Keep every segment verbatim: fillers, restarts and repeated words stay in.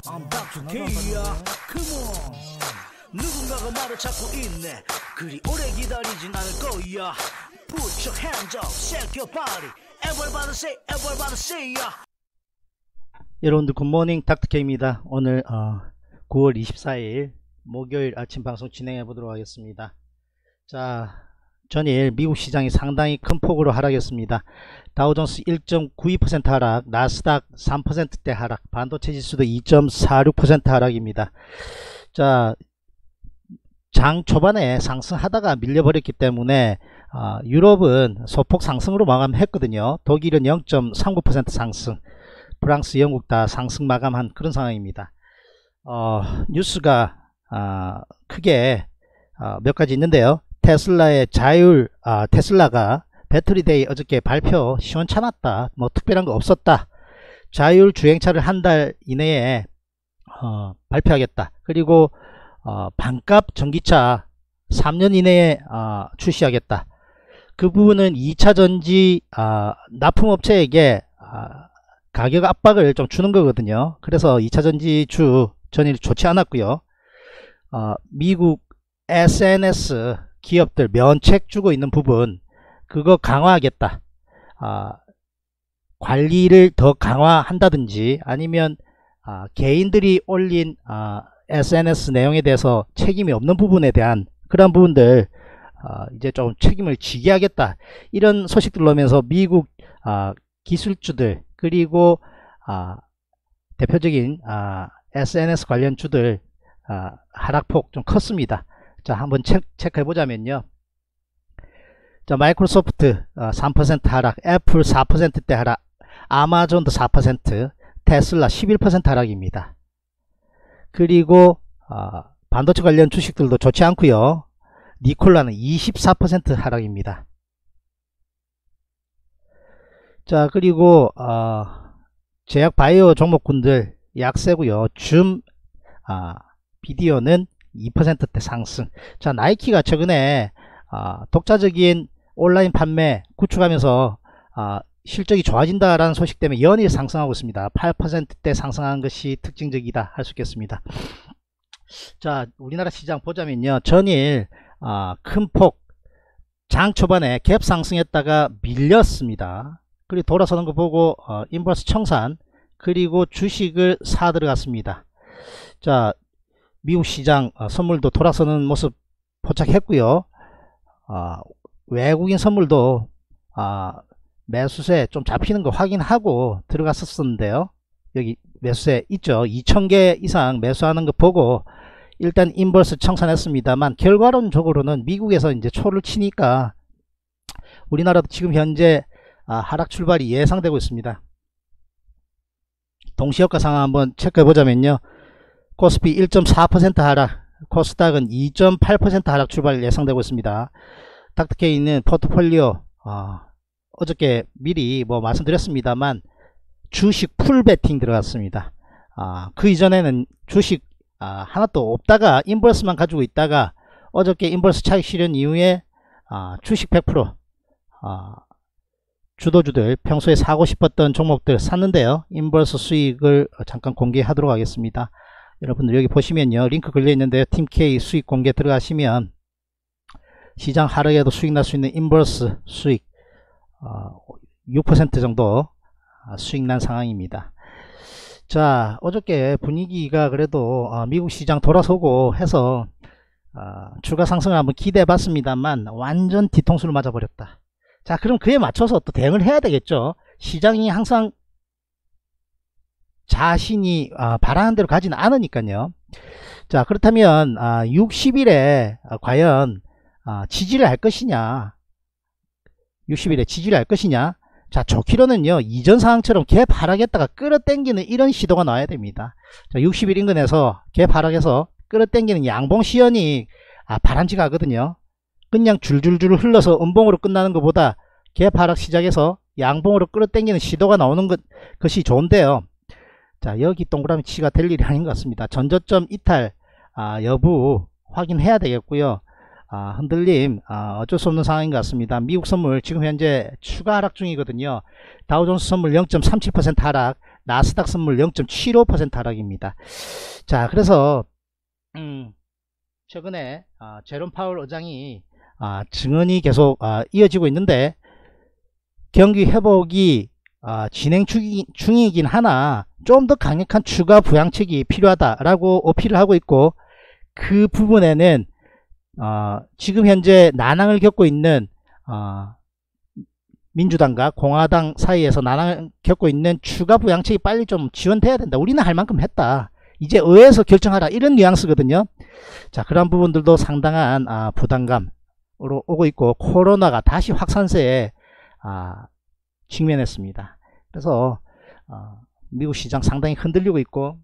I'm doctor K야. Come on. 누군가가 말을 찾고 있네. 그리 오래 기다리진 않을 거야. Put your hands up, shake your body. Everybody say, everybody say ya. 여러분들 굿모닝 닥터케이입니다. 오늘 어, 구월 이십사일 목요일 아침 방송 진행해 보도록 하겠습니다. 자, 전일 미국 시장이 상당히 큰 폭으로 하락했습니다. 다우존스 일 점 구이 퍼센트 하락, 나스닥 삼 퍼센트대 하락, 반도체 지수도 이 점 사육 퍼센트 하락입니다. 자, 장 초반에 상승하다가 밀려버렸기 때문에 어, 유럽은 소폭 상승으로 마감했거든요. 독일은 영 점 삼구 퍼센트 상승, 프랑스, 영국 다 상승 마감한 그런 상황입니다. 어, 뉴스가 어, 크게 어, 몇 가지 있는데요. 테슬라의 자율, 아, 테슬라가 배터리데이 어저께 발표 시원찮았다. 뭐 특별한 거 없었다. 자율 주행차를 한 달 이내에 어, 발표하겠다. 그리고 어, 반값 전기차 삼 년 이내에 어, 출시하겠다. 그 부분은 이차 전지 어, 납품업체에게 어, 가격 압박을 좀 주는 거거든요. 그래서 이차 전지주 전일 좋지 않았고요. 어, 미국 에스엔에스 기업들 면책 주고 있는 부분 그거 강화하겠다. 어, 관리를 더 강화한다든지 아니면 어, 개인들이 올린 어, 에스엔에스 내용에 대해서 책임이 없는 부분에 대한 그런 부분들 어, 이제 좀 책임을 지게 하겠다. 이런 소식들 나오면서 미국 어, 기술주들 그리고 어, 대표적인 어, 에스엔에스 관련 주들 어, 하락폭 좀 컸습니다. 자, 한번 체, 체크해 보자면요. 자, 마이크로소프트 어, 삼 퍼센트 하락, 애플 사 퍼센트대 하락, 아마존도 사 퍼센트, 테슬라 십일 퍼센트 하락입니다. 그리고 어, 반도체 관련 주식들도 좋지 않고요. 니콜라는 이십사 퍼센트 하락입니다. 자, 그리고 어, 제약 바이오 종목군들 약세고요. 줌 어, 비디오는 이 퍼센트대 상승. 자, 나이키가 최근에 어, 독자적인 온라인 판매 구축하면서 어, 실적이 좋아진다라는 소식 때문에 연일 상승하고 있습니다. 팔 퍼센트대 상승한 것이 특징적이다 할 수 있겠습니다. 자, 우리나라 시장 보자면요. 전일 어, 큰 폭 장 초반에 갭 상승했다가 밀렸습니다. 그리고 돌아서는 거 보고 어, 인버스 청산 그리고 주식을 사 들어갔습니다. 자, 미국 시장 어, 선물도 돌아서는 모습 포착했고요. 어, 외국인 선물도 어, 매수세 좀 잡히는 거 확인하고 들어갔었는데요. 여기 매수세 있죠. 이천 개 이상 매수하는 거 보고 일단 인버스 청산했습니다만 결과론적으로는 미국에서 이제 초를 치니까 우리나라도 지금 현재 아, 하락 출발이 예상되고 있습니다. 동시효과 상황 한번 체크해 보자면요. 코스피 일 점 사 퍼센트 하락, 코스닥은 이 점 팔 퍼센트 하락 출발 예상되고 있습니다. 닥터케이는 포트폴리오 어, 어저께 미리 뭐 말씀드렸습니다만 주식 풀 베팅 들어갔습니다. 아, 그 이전에는 주식 아, 하나도 없다가 인버스만 가지고 있다가 어저께 인버스 차익 실현 이후에 아, 주식 백 퍼센트 아, 주도주들 평소에 사고 싶었던 종목들 샀는데요. 인버스 수익을 잠깐 공개하도록 하겠습니다. 여러분들 여기 보시면요. 링크 걸려 있는데요. 팀K 수익 공개 들어가시면 시장 하락에도 수익 날 수 있는 인버스 수익 어, 육 퍼센트 정도 수익 난 상황입니다. 자, 어저께 분위기가 그래도 어, 미국 시장 돌아서고 해서 어, 추가 상승을 한번 기대해 봤습니다만 완전 뒤통수를 맞아 버렸다. 자, 그럼 그에 맞춰서 또 대응을 해야 되겠죠. 시장이 항상 자신이 어, 바라는 대로 가지는 않으니까요. 자, 그렇다면 어, 육십 일에 어, 과연 어, 지지를 할 것이냐, 육십 일에 지지를 할 것이냐. 자, 좋기로는요 이전 상황처럼 갭 하락했다가 끌어당기는 이런 시도가 나와야 됩니다. 자, 육십 일 인근에서 갭 하락해서 끌어당기는 양봉 시연이 아, 바람직하거든요. 그냥 줄줄줄 흘러서 음봉으로 끝나는 것보다 갭 하락 시작해서 양봉으로 끌어당기는 시도가 나오는 것, 것이 좋은데요. 자, 여기 동그라미 치가 될 일이 아닌 것 같습니다. 전저점 이탈 아, 여부 확인해야 되겠고요. 아, 흔들림 아, 어쩔 수 없는 상황인 것 같습니다. 미국 선물 지금 현재 추가 하락 중이거든요. 다우존스 선물 영 점 삼칠 퍼센트 하락, 나스닥 선물 영 점 칠오 퍼센트 하락입니다. 자, 그래서 음, 최근에 아, 제롬 파월 의장이 아, 증언이 계속 아, 이어지고 있는데 경기 회복이 아, 진행 중이, 중이긴 하나 좀 더 강력한 추가 부양책이 필요하다라고 어필을 하고 있고, 그 부분에는 어, 지금 현재 난항을 겪고 있는 어, 민주당과 공화당 사이에서 난항을 겪고 있는 추가 부양책이 빨리 좀 지원돼야 된다. 우리는 할 만큼 했다. 이제 의회에서 결정하라. 이런 뉘앙스거든요. 자, 그런 부분들도 상당한 아, 부담감으로 오고 있고, 코로나가 다시 확산세에 아, 직면했습니다. 그래서 어, 미국 시장 상당히 흔들리고 있고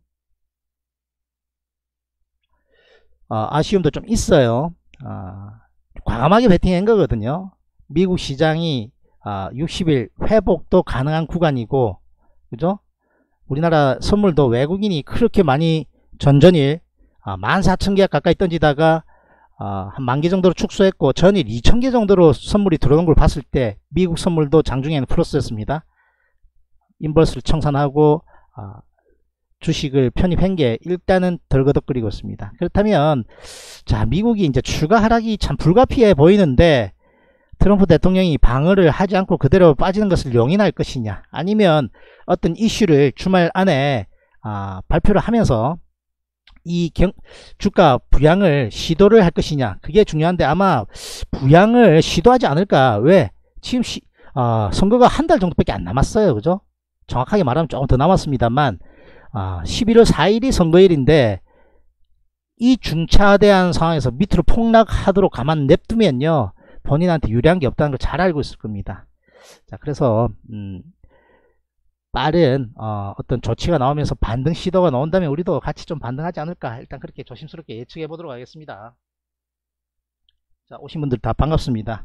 어, 아쉬움도 좀 있어요. 어, 과감하게 베팅한 거거든요. 미국 시장이 어, 육십 일 회복도 가능한 구간이고, 그죠? 우리나라 선물도 외국인이 그렇게 많이 전전일 어, 만 사천 개 가까이 던지다가 어, 한 만 개 정도로 축소했고, 전일 이천 개 정도로 선물이 들어오는 걸 봤을 때 미국 선물도 장중에는 플러스였습니다. 인버스를 청산하고 어, 주식을 편입한 게 일단은 덜거덕거리고 있습니다. 그렇다면 자, 미국이 이제 추가 하락이 참 불가피해 보이는데 트럼프 대통령이 방어를 하지 않고 그대로 빠지는 것을 용인할 것이냐, 아니면 어떤 이슈를 주말 안에 아, 발표를 하면서 이 경, 주가 부양을 시도를 할 것이냐, 그게 중요한데 아마 부양을 시도하지 않을까. 왜? 지금 시, 어, 선거가 한 달 정도밖에 안 남았어요. 그죠? 정확하게 말하면 조금 더 남았습니다만 아, 십일월 사일이 선거일인데 이 중차대한 상황에서 밑으로 폭락하도록 가만 냅두면요, 본인한테 유리한 게 없다는 걸 잘 알고 있을 겁니다. 자, 그래서 음, 빠른 어, 어떤 조치가 나오면서 반등 시도가 나온다면 우리도 같이 좀 반등하지 않을까, 일단 그렇게 조심스럽게 예측해 보도록 하겠습니다. 자, 오신 분들 다 반갑습니다.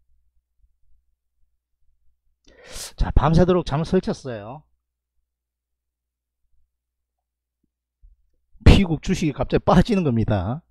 자, 밤새도록 잠을 설쳤어요. 미국 주식이 갑자기 빠지는 겁니다.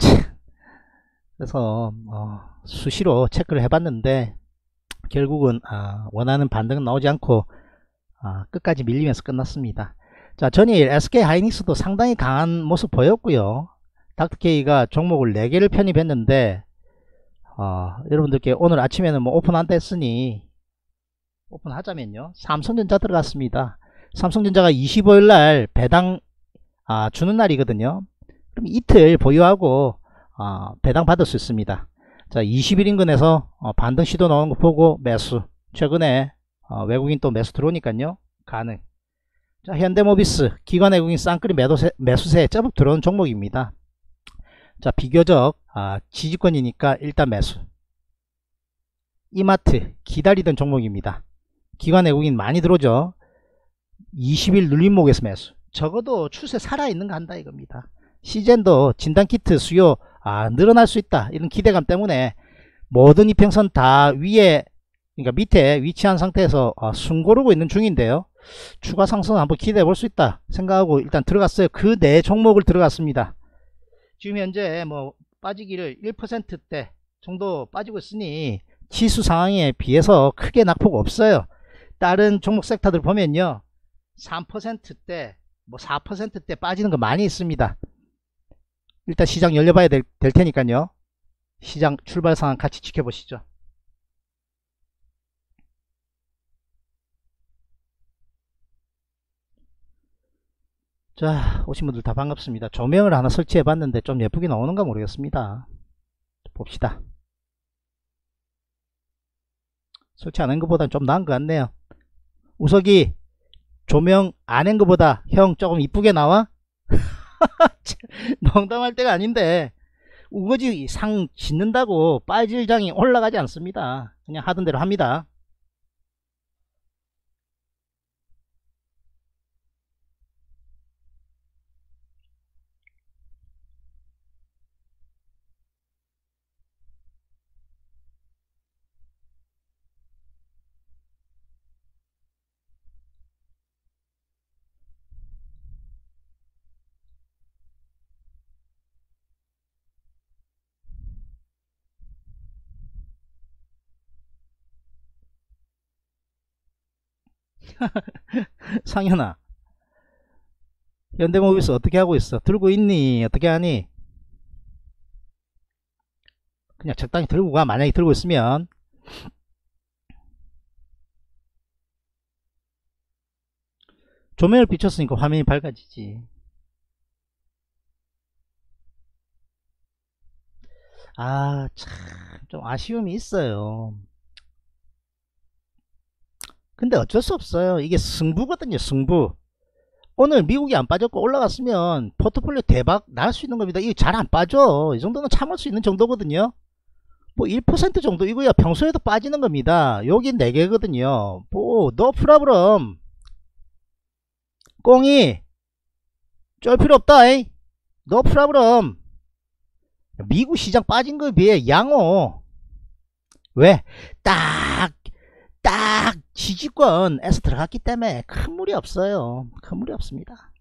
그래서 어, 수시로 체크를 해봤는데 결국은 아, 원하는 반등은 나오지 않고 아, 끝까지 밀리면서 끝났습니다. 자, 전일 에스케이 하이닉스도 상당히 강한 모습 보였고요. 닥터케이가 종목을 네 개를 편입했는데 어, 여러분들께 오늘 아침에는 뭐 오픈한다 했으니 오픈하자면요, 삼성전자 들어갔습니다. 삼성전자가 이십오일날 배당 아, 주는 날이거든요. 그럼 이틀 보유하고 어, 배당 받을 수 있습니다. 자, 이십 일 인근에서 어, 반등 시도 나오는 거 보고 매수. 최근에 어, 외국인 또 매수 들어오니까요, 가능. 자, 현대모비스 기관 외국인 쌍끌이 매도세, 매수세에 쩌북 들어오는 종목입니다. 자, 비교적 아, 지지권이니까 일단 매수. 이마트 기다리던 종목입니다. 기관 외국인 많이 들어오죠. 이십 일 눌림목에서 매수. 적어도 추세 살아있는 거 한다 이겁니다. 시젠도 진단키트 수요 아, 늘어날 수 있다, 이런 기대감 때문에 모든 이평선 다 위에, 그러니까 밑에 위치한 상태에서 어, 숨고르고 있는 중인데요, 추가 상승 한번 기대해 볼 수 있다 생각하고 일단 들어갔어요. 그 네 종목을 들어갔습니다. 지금 현재 뭐 빠지기를 일 퍼센트대 정도 빠지고 있으니 지수 상황에 비해서 크게 낙폭 없어요. 다른 종목 섹터들 보면요, 삼 퍼센트대 뭐 사 퍼센트대 빠지는 거 많이 있습니다. 일단 시장 열려봐야 될, 될 테니까요, 시장 출발 상황 같이 지켜보시죠. 자, 오신 분들 다 반갑습니다. 조명을 하나 설치해 봤는데 좀 예쁘게 나오는가 모르겠습니다. 봅시다. 설치 안 한 것보다 좀 나은 것 같네요. 우석이 조명 안 한 것보다 형 조금 이쁘게 나와? 농담할 때가 아닌데 우거지 상 짓는다고 빠질장이 올라가지 않습니다. 그냥 하던 대로 합니다. 상현아, 현대모비스 어떻게 하고 있어? 들고 있니? 어떻게 하니? 그냥 적당히 들고 가. 만약에 들고 있으면. 조명을 비췄으니까 화면이 밝아지지. 아, 참, 좀 아쉬움이 있어요. 근데 어쩔 수 없어요. 이게 승부거든요, 승부. 오늘 미국이 안 빠졌고 올라갔으면 포트폴리오 대박 날 수 있는 겁니다. 이거 잘 안 빠져. 이 정도는 참을 수 있는 정도거든요. 뭐 일 퍼센트 정도 이거야 평소에도 빠지는 겁니다. 여기 네 개거든요. 뭐, 노 프라브럼. 꽁이, 쫄 필요 없다, 이. 노 프라브럼. 미국 시장 빠진 거에 비해 양호. 왜? 딱, 딱 지지권에서 들어갔기 때문에 큰 무리 없어요. 큰 무리 없습니다.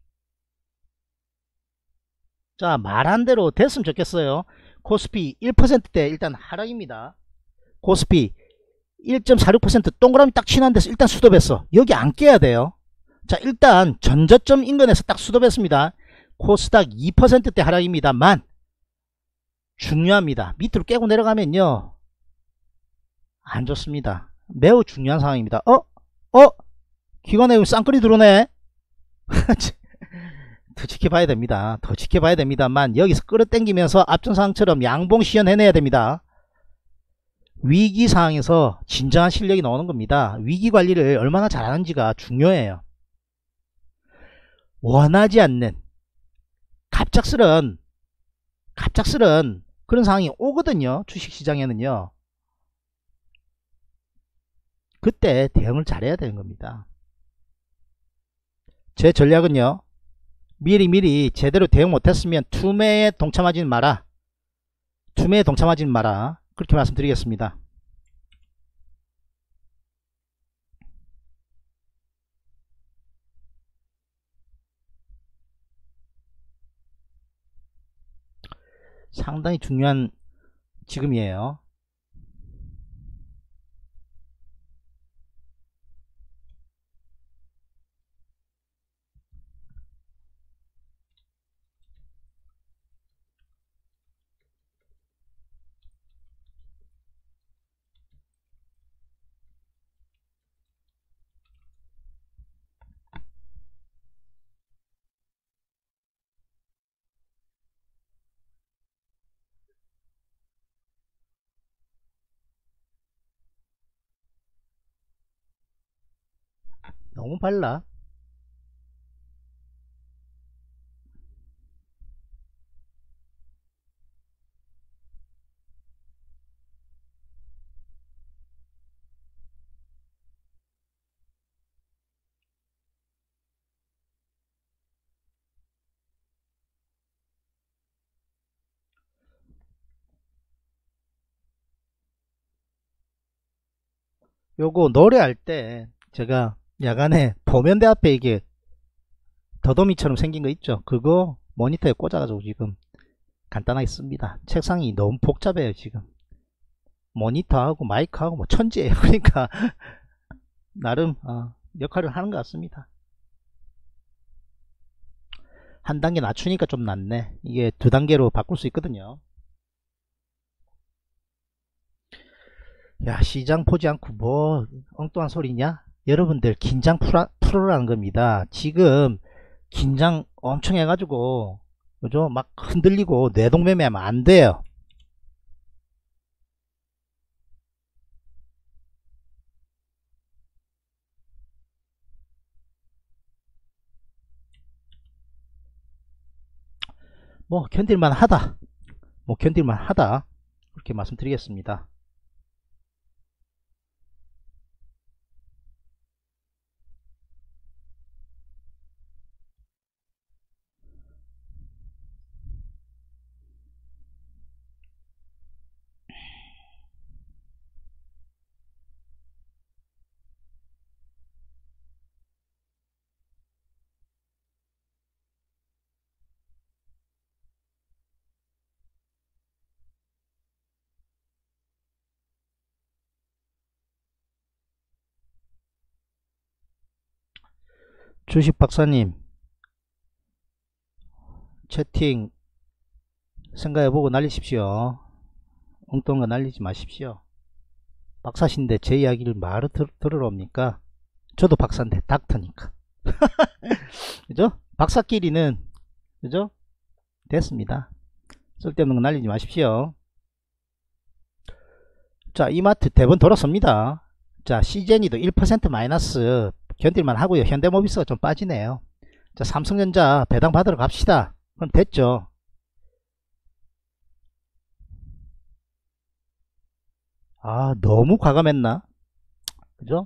자, 말한 대로 됐으면 좋겠어요. 코스피 일 퍼센트대 일단 하락입니다. 코스피 일 점 사육 퍼센트 동그라미 딱 치는 데서 일단 수급했어. 여기 안 깨야 돼요. 자, 일단 전저점 인근에서 딱 수급했습니다. 코스닥 이 퍼센트대 하락입니다만 중요합니다. 밑으로 깨고 내려가면요 안 좋습니다. 매우 중요한 상황입니다. 어? 어? 기관에 쌍끌이 들어오네. 더 지켜봐야 됩니다. 더 지켜봐야 됩니다만 여기서 끌어당기면서 앞전 상황처럼 양봉 시연해내야 됩니다. 위기 상황에서 진정한 실력이 나오는 겁니다. 위기 관리를 얼마나 잘하는지가 중요해요. 원하지 않는 갑작스런 갑작스런 그런 상황이 오거든요. 주식시장에는요. 그때 대응을 잘해야 되는 겁니다. 제 전략은요. 미리미리 제대로 대응 못했으면 투매에 동참하지는 마라. 투매에 동참하지는 마라. 그렇게 말씀드리겠습니다. 상당히 중요한 지금이에요. 너무 빨라. 요거 노래할 때 제가 야간에 보면대 앞에 이게 더더미처럼 생긴 거 있죠. 그거 모니터에 꽂아가지고 지금 간단하게 씁니다. 책상이 너무 복잡해요. 지금 모니터하고 마이크하고 뭐 천지예요. 그러니까 나름 어, 역할을 하는 것 같습니다. 한 단계 낮추니까 좀 낫네. 이게 두 단계로 바꿀 수 있거든요. 야, 시장 보지 않고 뭐 엉뚱한 소리냐? 여러분들 긴장 풀어, 풀어라는 겁니다. 지금 긴장 엄청 해가지고 그죠? 막 흔들리고 뇌동매매하면 안 돼요. 뭐 견딜만 하다. 뭐 견딜만 하다. 그렇게 말씀드리겠습니다. 주식 박사님, 채팅 생각해보고 날리십시오. 엉뚱한 거 날리지 마십시오. 박사신데 제 이야기를 말을 들, 들으러 옵니까? 저도 박사인데 닥터니까. 그죠? 박사끼리는 그죠? 됐습니다. 쓸데없는 거 날리지 마십시오. 자, 이마트 대번 돌아섭니다. 자, 시제니도 일 퍼센트 마이너스 견딜만 하고요. 현대모비스가 좀 빠지네요. 자, 삼성전자 배당 받으러 갑시다. 그럼 됐죠. 아, 너무 과감했나? 그죠?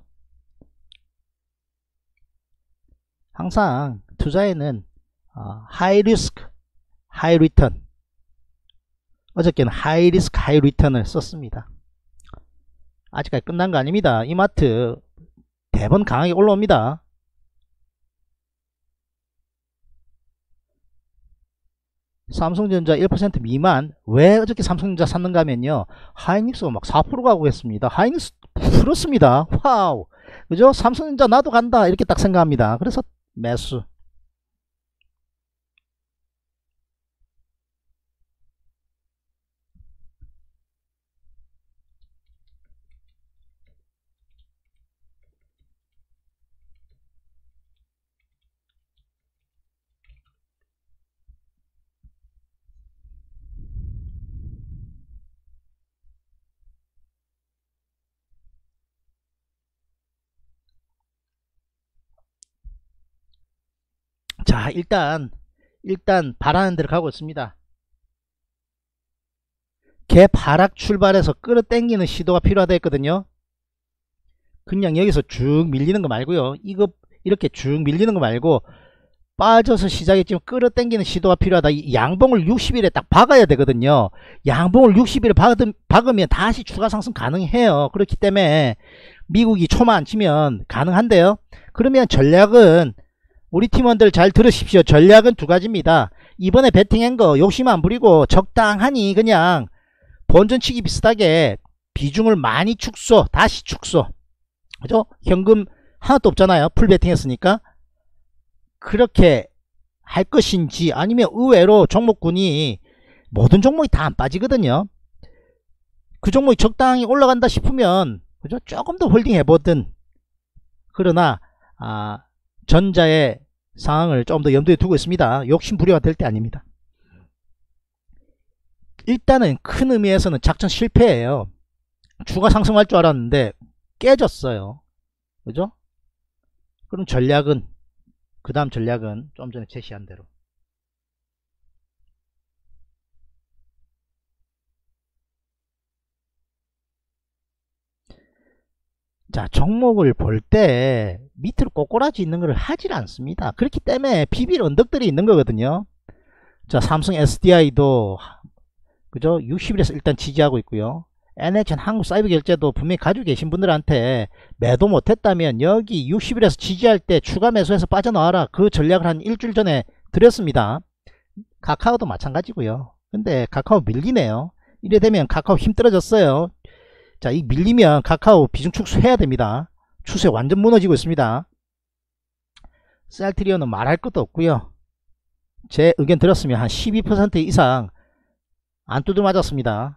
항상 투자에는 어, 하이 리스크, 하이 리턴. 어저께는 하이 리스크, 하이 리턴을 썼습니다. 아직까지 끝난 거 아닙니다. 이마트 대번 강하게 올라옵니다. 삼성전자 일 퍼센트 미만. 왜 어저께 삼성전자 샀는가 하면요, 하이닉스가 막 사 퍼센트 가고 했습니다. 하이닉스 풀었습니다. 와우, 그죠? 삼성전자 나도 간다 이렇게 딱 생각합니다. 그래서 매수. 자, 일단 일단 바라는 대로 가고 있습니다. 갭 하락 출발해서 끌어당기는 시도가 필요하다 했거든요. 그냥 여기서 쭉 밀리는 거 말고요, 이거 이렇게 쭉 밀리는 거 말고 빠져서 시작했지만 끌어당기는 시도가 필요하다. 이 양봉을 육십 일에 딱 박아야 되거든요. 양봉을 육십 일에 박으면 다시 추가 상승 가능해요. 그렇기 때문에 미국이 초만 안 치면 가능한데요. 그러면 전략은, 우리 팀원들 잘 들으십시오. 전략은 두 가지입니다. 이번에 베팅한 거 욕심 안 부리고 적당하니 그냥 본전치기 비슷하게 비중을 많이 축소, 다시 축소. 그죠? 현금 하나도 없잖아요. 풀 베팅 했으니까. 그렇게 할 것인지, 아니면 의외로 종목군이 모든 종목이 다 안 빠지거든요. 그 종목이 적당히 올라간다 싶으면 그죠? 조금 더 홀딩 해보든. 그러나 아, 전자의 상황을 좀 더 염두에 두고 있습니다. 욕심 부려가 될 때 아닙니다. 일단은 큰 의미에서는 작전 실패예요. 주가 상승할 줄 알았는데 깨졌어요. 그죠? 그럼 전략은, 그 다음 전략은 좀 전에 제시한 대로. 자, 종목을 볼 때 밑으로 꼬꼬라지 있는 걸 하질 않습니다. 그렇기 때문에 비빌 언덕들이 있는 거거든요. 자, 삼성 에스디아이도 그죠? 육십 일에서 일단 지지하고 있고요. 엔에이치엔 한국사이버결제도 분명히 가지고 계신 분들한테 매도 못했다면 여기 육십 일에서 지지할 때 추가 매수해서 빠져나와라, 그 전략을 한 일주일 전에 드렸습니다. 카카오도 마찬가지고요. 근데 카카오 밀리네요. 이래 되면 카카오 힘 떨어졌어요. 자, 이 밀리면 카카오 비중 축소해야 됩니다. 추세 완전 무너지고 있습니다. 셀트리온은 말할 것도 없고요. 제 의견 들었으면 한 십이 퍼센트 이상 안 두드맞았습니다.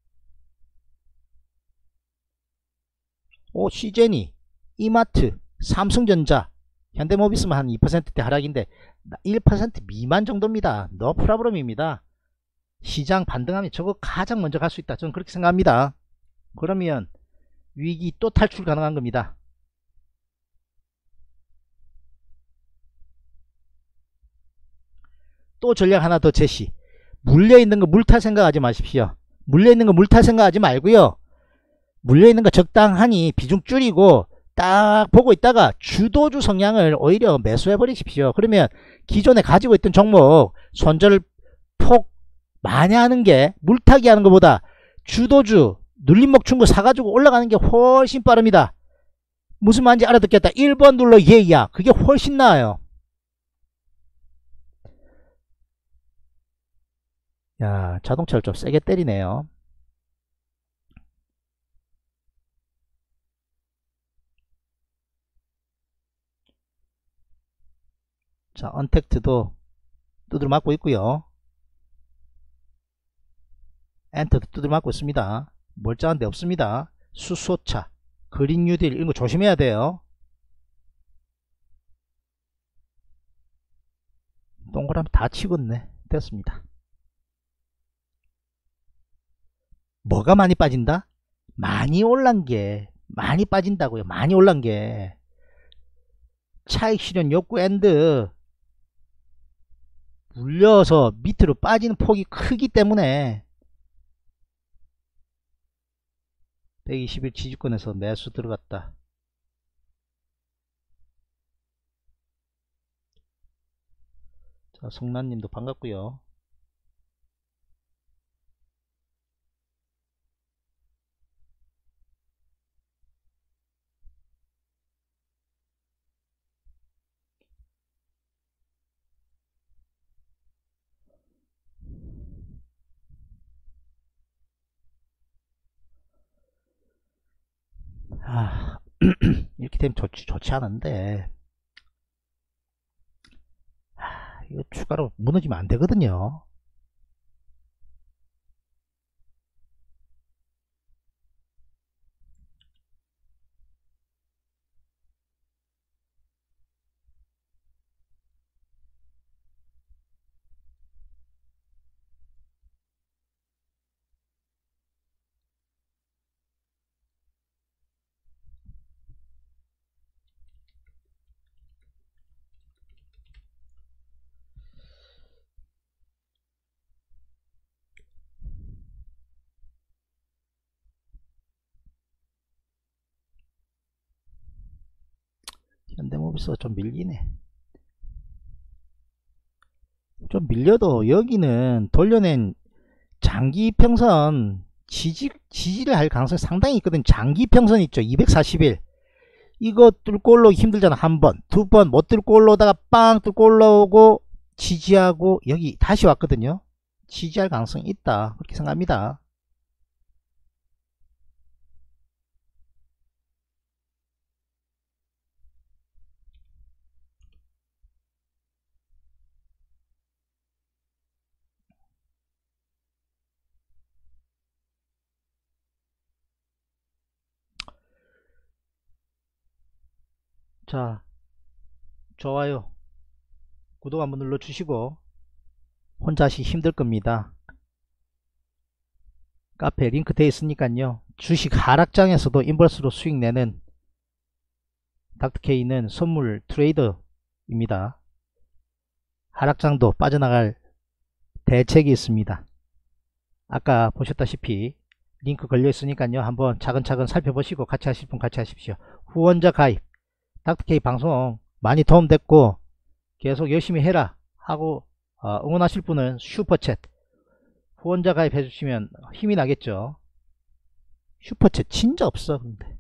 오, 시제니, 이마트, 삼성전자, 현대모비스만 한 이 퍼센트대 하락인데 일 퍼센트 미만 정도입니다. 노 프라브럼입니다. 시장 반등하면 저거 가장 먼저 갈 수 있다, 저는 그렇게 생각합니다. 그러면 위기 또 탈출 가능한 겁니다. 또 전략 하나 더 제시. 물려있는 거 물탈 생각하지 마십시오. 물려있는 거 물탈 생각하지 말고요, 물려있는 거 적당하니 비중 줄이고 딱 보고 있다가 주도주 성향을 오히려 매수해 버리십시오. 그러면 기존에 가지고 있던 종목 손절 폭 많이 하는 게, 물타기 하는 것보다 주도주 눌림목 충고 사가지고 올라가는 게 훨씬 빠릅니다. 무슨 말인지 알아듣겠다. 일 번 눌러 예야, 그게 훨씬 나아요. 야, 자동차를 좀 세게 때리네요. 자, 언택트도 두드려 맞고 있고요. 엔터도 두드려 맞고 있습니다. 멀쩡한 데 없습니다. 수소차, 그린 뉴딜 이런 거 조심해야 돼요. 동그라미 다 치겠네. 됐습니다. 뭐가 많이 빠진다? 많이 올란 게 많이 빠진다고요. 많이 올란 게 차익 실현 욕구 엔드 물려서 밑으로 빠지는 폭이 크기 때문에 백이십일 지지권에서 매수 들어갔다. 자, 성란님도 반갑고요. 아, 이렇게 되면 좋지, 좋지 않은데 아, 이거 추가로 무너지면 안 되거든요. 현대모비스가 좀 밀리네. 좀 밀려도 여기는 돌려낸 장기평선 지지, 지지를 할 가능성이 상당히 있거든. 장기평선 있죠. 이백사십 일 이거 뚫고 올라오기 힘들잖아. 한 번, 두 번 못 뚫고 올라오다가 빵 뚫고 올라오고 지지하고 여기 다시 왔거든요. 지지할 가능성이 있다. 그렇게 생각합니다. 자, 좋아요, 구독 한번 눌러주시고 혼자 하시기 힘들 겁니다. 카페 링크 되어 있으니까요. 주식 하락장에서도 인버스로 수익 내는 닥터케이는 선물 트레이더입니다. 하락장도 빠져나갈 대책이 있습니다. 아까 보셨다시피 링크 걸려 있으니까요. 한번 차근차근 살펴보시고 같이 하실 분 같이 하십시오. 후원자 가입, 닥터케이 방송 많이 도움됐고 계속 열심히 해라 하고 어, 응원하실 분은 슈퍼챗 후원자 가입해 주시면 힘이 나겠죠. 슈퍼챗 진짜 없어. 근데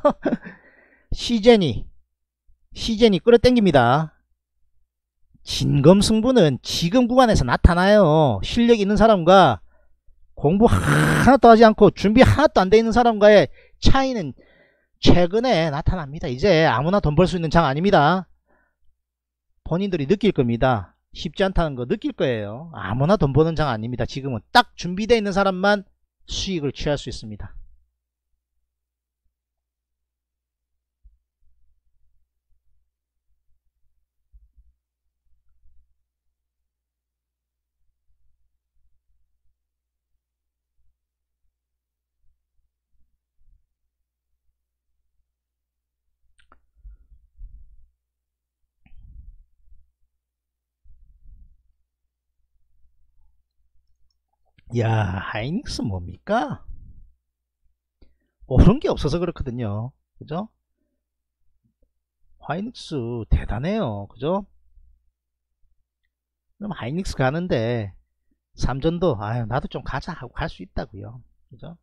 시제니 시제니 끌어당깁니다. 진검승부는 지금 구간에서 나타나요. 실력 있는 사람과 공부 하나도 하지 않고 준비 하나도 안 돼 있는 사람과의 차이는 최근에 나타납니다. 이제 아무나 돈 벌 수 있는 장 아닙니다. 본인들이 느낄 겁니다. 쉽지 않다는 거 느낄 거예요. 아무나 돈 버는 장 아닙니다. 지금은 딱 준비되어 있는 사람만 수익을 취할 수 있습니다. 야, 하이닉스 뭡니까? 오른 게 없어서 그렇거든요. 그죠? 하이닉스 대단해요. 그죠? 그럼 하이닉스 가는데 삼전도 아유 나도 좀 가자 하고 갈 수 있다고요. 그죠?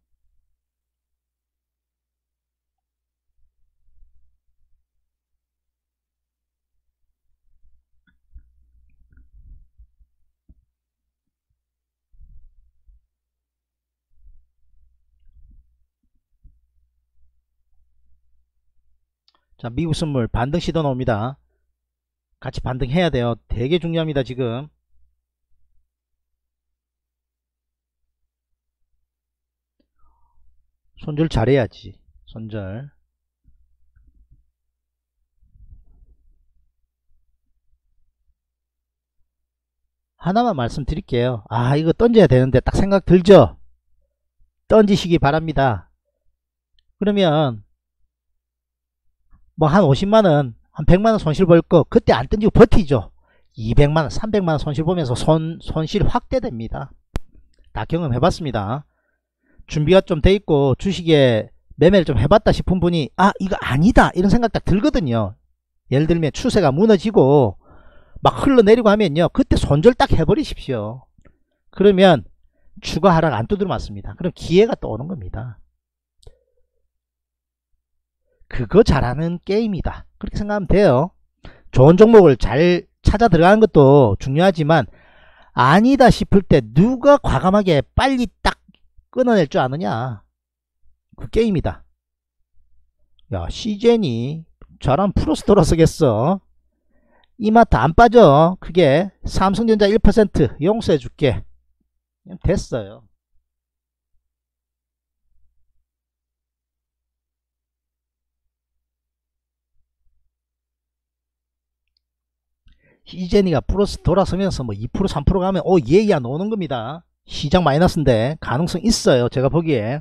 자, 미국 선물 반등 시도 나옵니다. 같이 반등해야 돼요. 되게 중요합니다. 지금 손절 잘해야지. 손절. 하나만 말씀드릴게요. 아, 이거 던져야 되는데 딱 생각 들죠? 던지시기 바랍니다. 그러면 뭐 한 오십만원 한 백만원 손실 볼 거 그때 안 던지고 버티죠. 이백만원 삼백만원 손실 보면서 손, 손실 확대됩니다. 다 경험해 봤습니다. 준비가 좀 돼 있고 주식에 매매를 좀 해봤다 싶은 분이 아 이거 아니다 이런 생각 딱 들거든요. 예를 들면 추세가 무너지고 막 흘러내리고 하면요, 그때 손절 딱 해버리십시오. 그러면 추가 하락 안 두드려 맞습니다. 그럼 기회가 또 오는 겁니다. 그거 잘하는 게임이다, 그렇게 생각하면 돼요. 좋은 종목을 잘 찾아 들어가는 것도 중요하지만 아니다 싶을 때 누가 과감하게 빨리 딱 끊어낼 줄 아느냐, 그 게임이다. 야, 시젠이 저랑 플러스 돌아서겠어. 이마트 안 빠져. 그게 삼성전자 일 퍼센트 용서해 줄게. 됐어요. 시제니가 플러스 돌아서면서 뭐 이 퍼센트 삼 퍼센트 가면 오 예야 노는 겁니다. 시장 마이너스인데 가능성 있어요, 제가 보기에.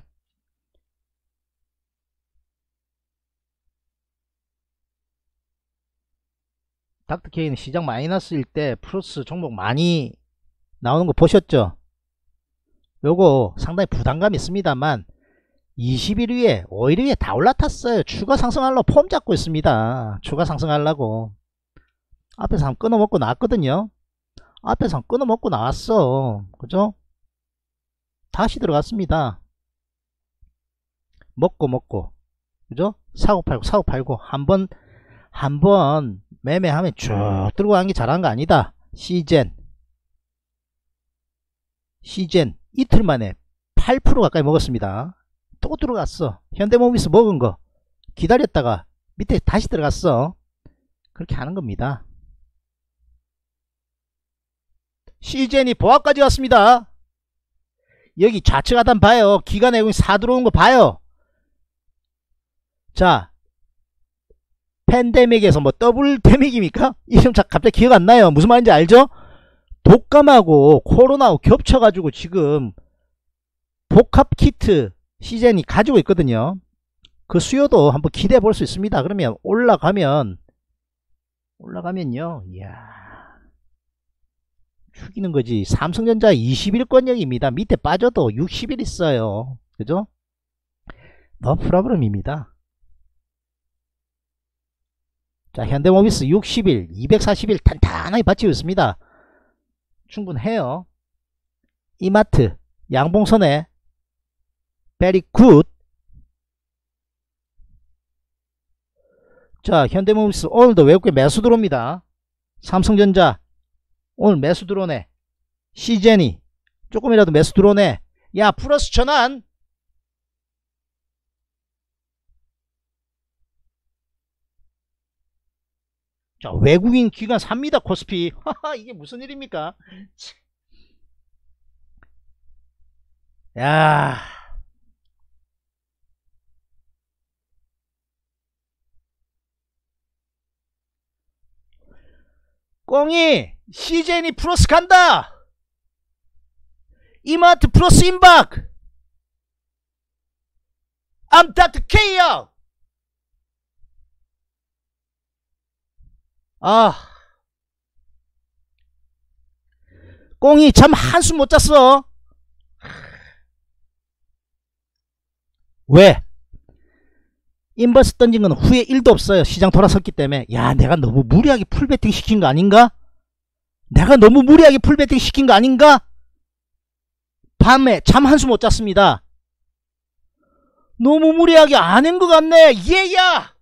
닥터케이는 시장 마이너스일 때 플러스 종목 많이 나오는 거 보셨죠? 요거 상당히 부담감 있습니다만 이십 일 위에 오 일 위에 다 올라탔어요. 추가 상승하려고 폼 잡고 있습니다. 추가 상승하려고 앞에서 한번 끊어먹고 나왔거든요. 앞에서 한번 끊어먹고 나왔어. 그죠? 다시 들어갔습니다. 먹고 먹고, 그죠? 사고 팔고 사고 팔고 한번 한번 매매하면 쭉 들고 가는 게 잘한 거 아니다. 시젠 시젠 이틀 만에 팔 퍼센트 가까이 먹었습니다. 또 들어갔어. 현대모비스 먹은 거 기다렸다가 밑에 다시 들어갔어. 그렇게 하는 겁니다. 시젠이 보합까지 왔습니다. 여기 좌측 하단 봐요. 기관 외국인 사 들어온 거 봐요. 자, 팬데믹에서 뭐 더블 데믹입니까? 이름 잘 갑자기 기억 안 나요. 무슨 말인지 알죠? 독감하고 코로나하고 겹쳐가지고 지금 복합 키트 시젠이 가지고 있거든요. 그 수요도 한번 기대해 볼 수 있습니다. 그러면 올라가면 올라가면요, 이야, 죽이는 거지. 삼성전자 이십 일권역입니다. 밑에 빠져도 육십 일 있어요. 그죠? 너 프로그램입니다. 자, 현대모비스 육십 일, 이백사십 일 탄탄하게 받치고 있습니다. 충분해요. 이마트 양봉선에 베리 굿. 자, 현대모비스 오늘도 외국에 매수 들어옵니다. 삼성전자 오늘 매수 들어오네. 시젠이 조금이라도 매수 들어오네. 야, 플러스 전환. 자, 외국인 기관 삽니다. 코스피. 하하, 이게 무슨 일입니까? 야, 꽁이 시젠이 플러스 간다. 이마트 플러스 임박. I'm 닥터 K요. 아, 꽁이 참 한숨 못 잤어. 왜? 인버스 던진 건 후에 일도 없어요. 시장 돌아섰기 때문에. 야, 내가 너무 무리하게 풀베팅 시킨 거 아닌가? 내가 너무 무리하게 풀베팅 시킨 거 아닌가? 밤에 잠 한숨 못 잤습니다. 너무 무리하게 안 한 것 같네. 얘야!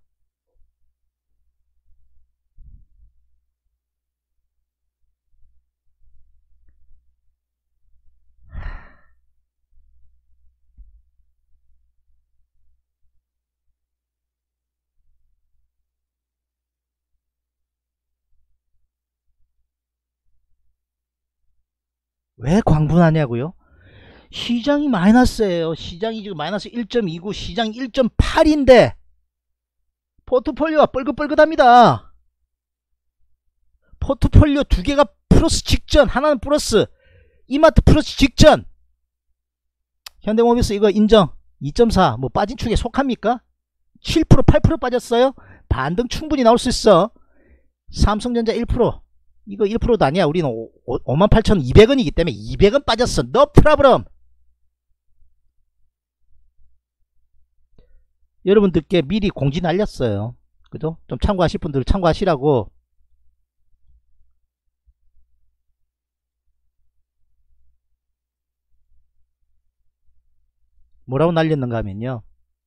왜 광분하냐고요? 시장이 마이너스예요. 시장이 지금 마이너스 일 점 이구, 시장이 일 점 팔인데 포트폴리오가 뻘긋뻘긋합니다. 포트폴리오 두 개가 플러스 직전, 하나는 플러스, 이마트 플러스 직전. 현대모비스 이거 인정. 이 점 사 뭐 빠진 축에 속합니까? 칠 퍼센트 팔 퍼센트 빠졌어요. 반등 충분히 나올 수 있어. 삼성전자 일 퍼센트, 이거 일 퍼센트도 아니야. 우리는 오만 팔천이백 원이기 때문에 이백 원 빠졌어. No problem. 여러분들께 미리 공지 날렸어요. 그죠? 좀 참고하실 분들 참고하시라고. 뭐라고 날렸는가 하면요,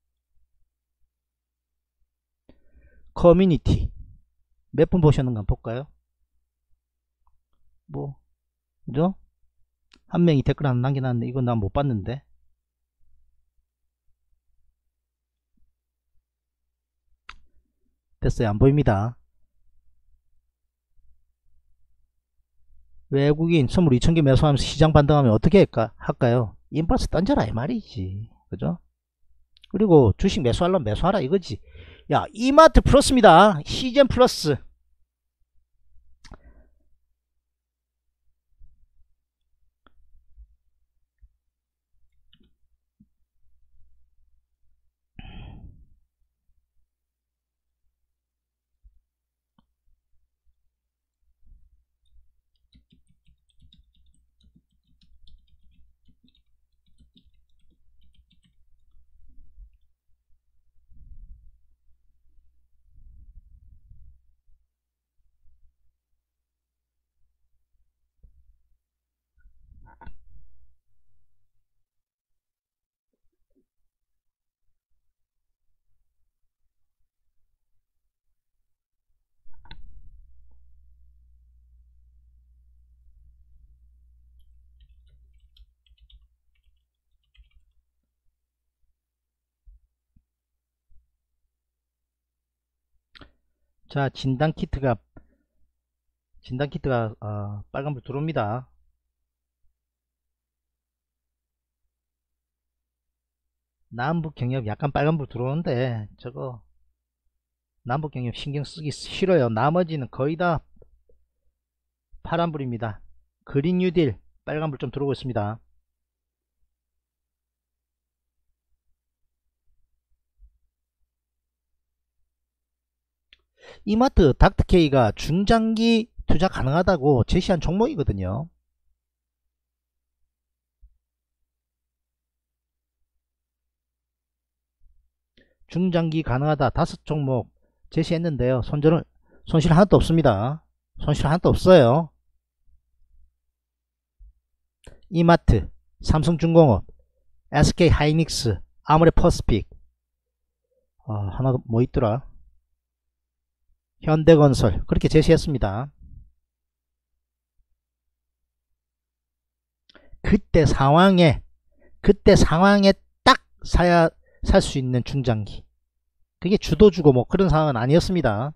커뮤니티 몇 분 보셨는가 한번 볼까요? 뭐 그죠? 한 명이 댓글 하나 남겨놨는데 이건 난 못 봤는데. 됐어요. 안 보입니다. 외국인 선물 이천 개 매수하면서 시장 반등하면 어떻게 할까, 할까요? 인버스 던져라 이 말이지. 그죠? 그리고 주식 매수하려면 매수하라 이거지. 야, 이마트 플러스입니다. 시젠 플러스. 자, 진단키트가 진단키트가 어, 빨간불 들어옵니다. 남북경협 약간 빨간불 들어오는데 저거 남북경협 신경쓰기 싫어요. 나머지는 거의 다 파란불입니다. 그린 뉴딜 빨간불 좀 들어오고 있습니다. 이마트 닥터케이가 중장기 투자 가능하다고 제시한 종목이거든요. 중장기 가능하다 다섯 종목 제시했는데요. 손절, 손실 하나도 없습니다. 손실 하나도 없어요. 이마트, 삼성중공업, 에스케이하이닉스, 아모레퍼스픽, 어, 하나 뭐 있더라, 현대건설, 그렇게 제시했습니다. 그때 상황에 그때 상황에 딱 사야 살 수 있는 중장기, 그게 주도주고 뭐 그런 상황은 아니었습니다.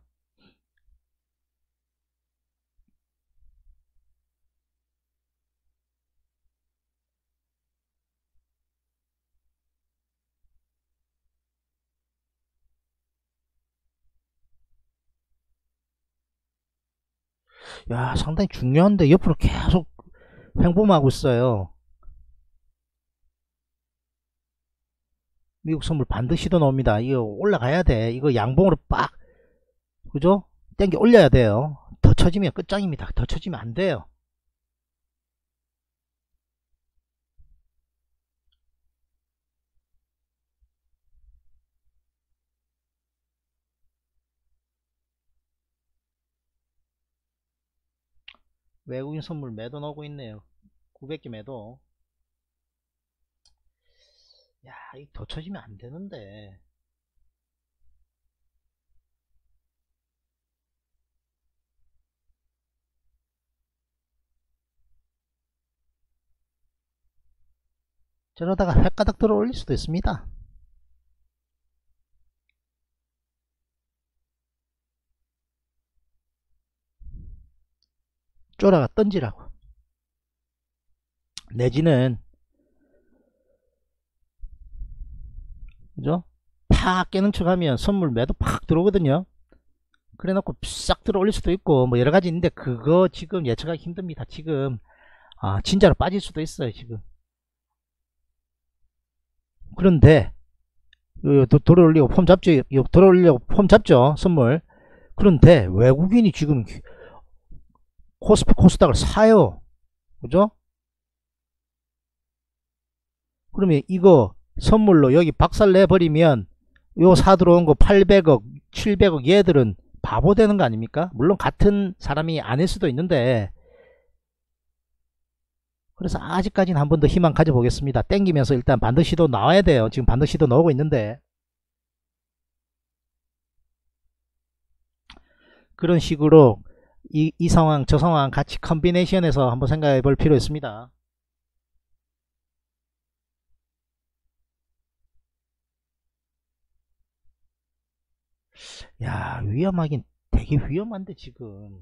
야, 상당히 중요한데 옆으로 계속 횡보하고 있어요. 미국 선물 반드시 더 나옵니다. 이거 올라가야 돼. 이거 양봉으로 빡, 그죠? 땡겨 올려야 돼요. 더 쳐지면 끝장입니다. 더 쳐지면 안 돼요. 외국인 선물 매도 나오고 있네요. 구백 개 매도. 야, 이거 더 쳐지면 안 되는데. 저러다가 횟가닥 들어 올릴 수도 있습니다. 쫄아가 던지라고. 내지는 그죠? 팍 깨는 척 하면 선물 매도 팍 들어오거든요. 그래 놓고 싹 들어 올릴 수도 있고 뭐 여러가지 있는데 그거 지금 예측하기 힘듭니다. 지금 아 진짜로 빠질 수도 있어요 지금. 그런데 돌아 올리고 폼 잡죠. 돌아 올리고 폼 잡죠 선물. 그런데 외국인이 지금 코스피 코스닥을 사요. 그죠? 그러면 이거 선물로 여기 박살 내버리면 요 사 들어온 거 팔백억 칠백억 얘들은 바보 되는 거 아닙니까? 물론 같은 사람이 아닐 수도 있는데, 그래서 아직까지는 한 번 더 희망 가져보겠습니다. 땡기면서 일단 반등 시도 나와야 돼요. 지금 반등 시도 나오고 있는데, 그런 식으로 이, 이 상황 저 상황 같이 컨비네이션해서 한번 생각해 볼 필요 있습니다. 야, 위험하긴 되게 위험한데 지금.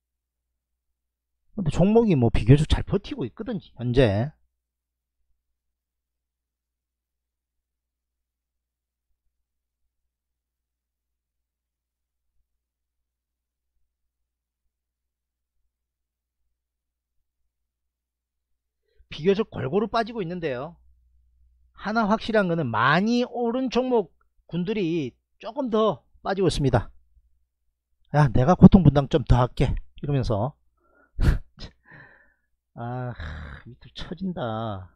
근데 종목이 뭐 비교적 잘 버티고 있거든 현재. 비교적 골고루 빠지고 있는데요. 하나 확실한 거는 많이 오른 종목 군들이 조금 더 빠지고 있습니다. 야, 내가 고통분담 좀 더 할게 이러면서 아, 밑을 쳐진다.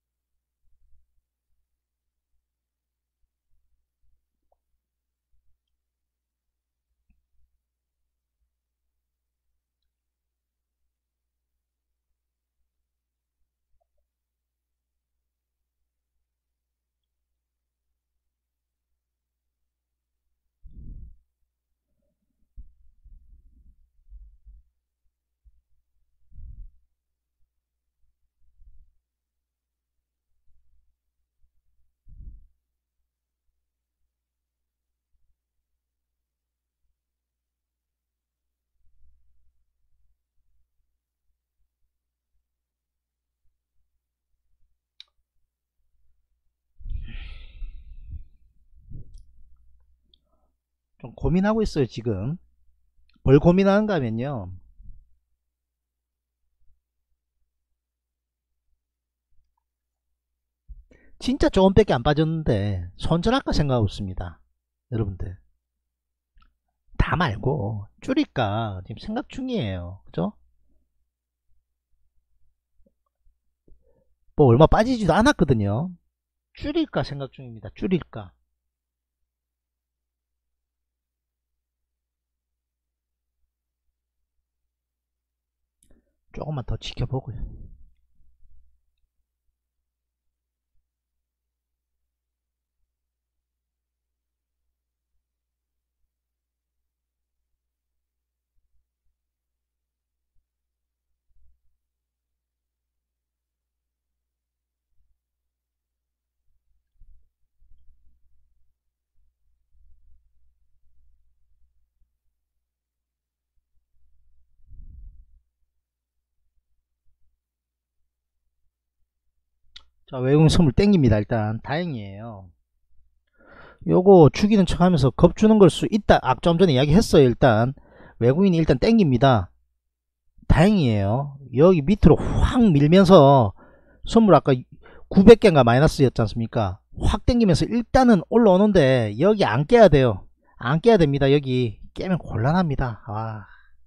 좀 고민하고 있어요 지금. 뭘 고민하는가 하면요, 진짜 조금밖에 안 빠졌는데 손절할까 생각하고 있습니다. 여러분들 다 말고 줄일까 지금 생각 중이에요. 그죠? 뭐 얼마 빠지지도 않았거든요. 줄일까 생각 중입니다. 줄일까. 조금만 더 지켜보고요. 자, 외국인 선물 땡깁니다. 일단 다행이에요. 요거 죽이는 척 하면서 겁주는 걸 수 있다. 아, 좀 전에 이야기 했어요. 일단 외국인이 일단 땡깁니다. 다행이에요. 여기 밑으로 확 밀면서 선물 아까 구백 개인가 마이너스였지 않습니까? 확 땡기면서 일단은 올라오는데 여기 안 깨야 돼요. 안 깨야 됩니다. 여기 깨면 곤란합니다. 아.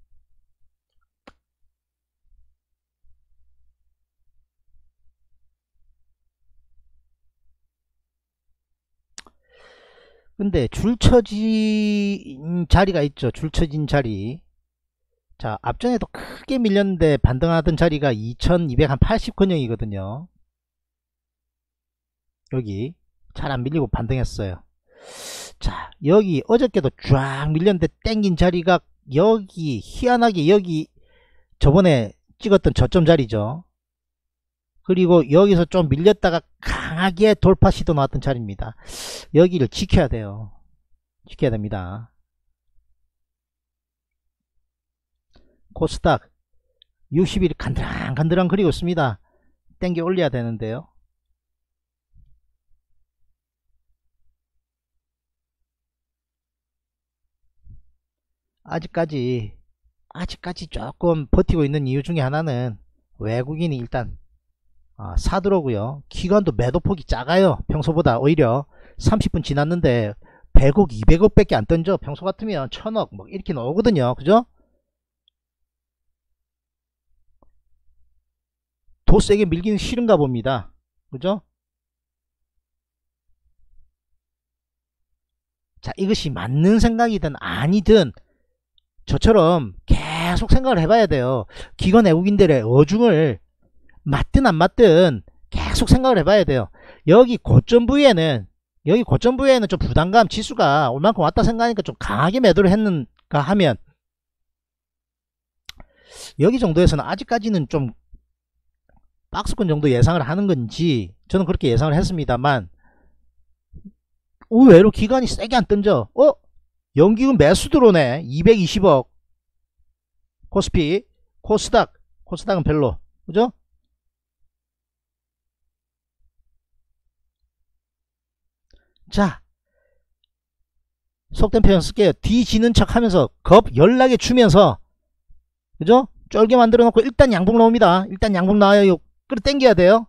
근데 줄 쳐진 자리가 있죠. 줄 쳐진 자리. 자, 앞전에도 크게 밀렸는데 반등하던 자리가 이천이백팔십 근영이거든요. 여기 잘 안 밀리고 반등했어요. 자, 여기 어저께도 쫙 밀렸는데 땡긴 자리가 여기 희한하게 여기 저번에 찍었던 저점 자리죠. 그리고 여기서 좀 밀렸다가 강하게 돌파 시도 나왔던 자리입니다. 여기를 지켜야 돼요. 지켜야 됩니다. 코스닥 육십 일 간드랑간드랑 그리고 있습니다. 땡겨 올려야 되는데요. 아직까지 아직까지 조금 버티고 있는 이유 중에 하나는 외국인이 일단 아, 사들어오고요. 기관도 매도폭이 작아요. 평소보다 오히려 삼십 분 지났는데 백억 이백억 밖에 안 던져. 평소 같으면 천억 뭐 이렇게 나오거든요. 그죠? 더 세게 밀기는 싫은가 봅니다. 그죠? 자, 이것이 맞는 생각이든 아니든 저처럼 계속 생각을 해봐야 돼요. 기관 외국인들의 어중을 맞든 안 맞든 계속 생각을 해봐야 돼요. 여기 고점 부위에는 여기 고점 부위에는 좀 부담감 지수가 얼만큼 왔다 생각하니까 좀 강하게 매도를 했는가 하면 여기 정도에서는 아직까지는 좀 박스권 정도 예상을 하는 건지 저는 그렇게 예상을 했습니다만 의외로 기관이 세게 안 던져. 어? 연기금 매수 들어오네. 이백이십억 코스피 코스닥 코스닥은 별로 그죠? 자, 속된 표현 쓸게요. 뒤지는 척 하면서 겁 연락에 주면서 그죠? 쫄게 만들어 놓고 일단 양봉 나옵니다. 일단 양봉 나와요. 끌어 당겨야 돼요.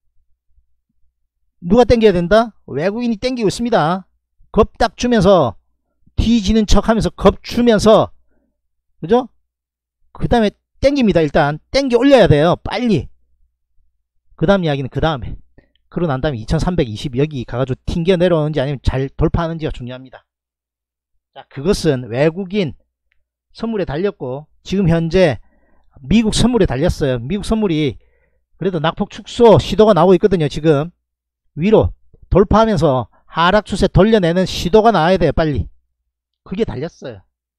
누가 당겨야 된다? 외국인이 당기고 있습니다. 겁 딱 주면서 뒤지는 척 하면서 겁 주면서 그죠? 그 다음에 당깁니다. 일단 당겨 올려야 돼요. 빨리. 그 다음 이야기는 그 다음에 그러고 난 다음에 이천삼백이십 여기 가가지고 튕겨 내려오는지 아니면 잘 돌파하는지가 중요합니다. 자, 그것은 외국인 선물에 달렸고 지금 현재 미국 선물에 달렸어요. 미국 선물이 그래도 낙폭 축소 시도가 나오고 있거든요. 지금 위로 돌파하면서 하락 추세 돌려내는 시도가 나와야 돼요. 빨리. 그게 달렸어요.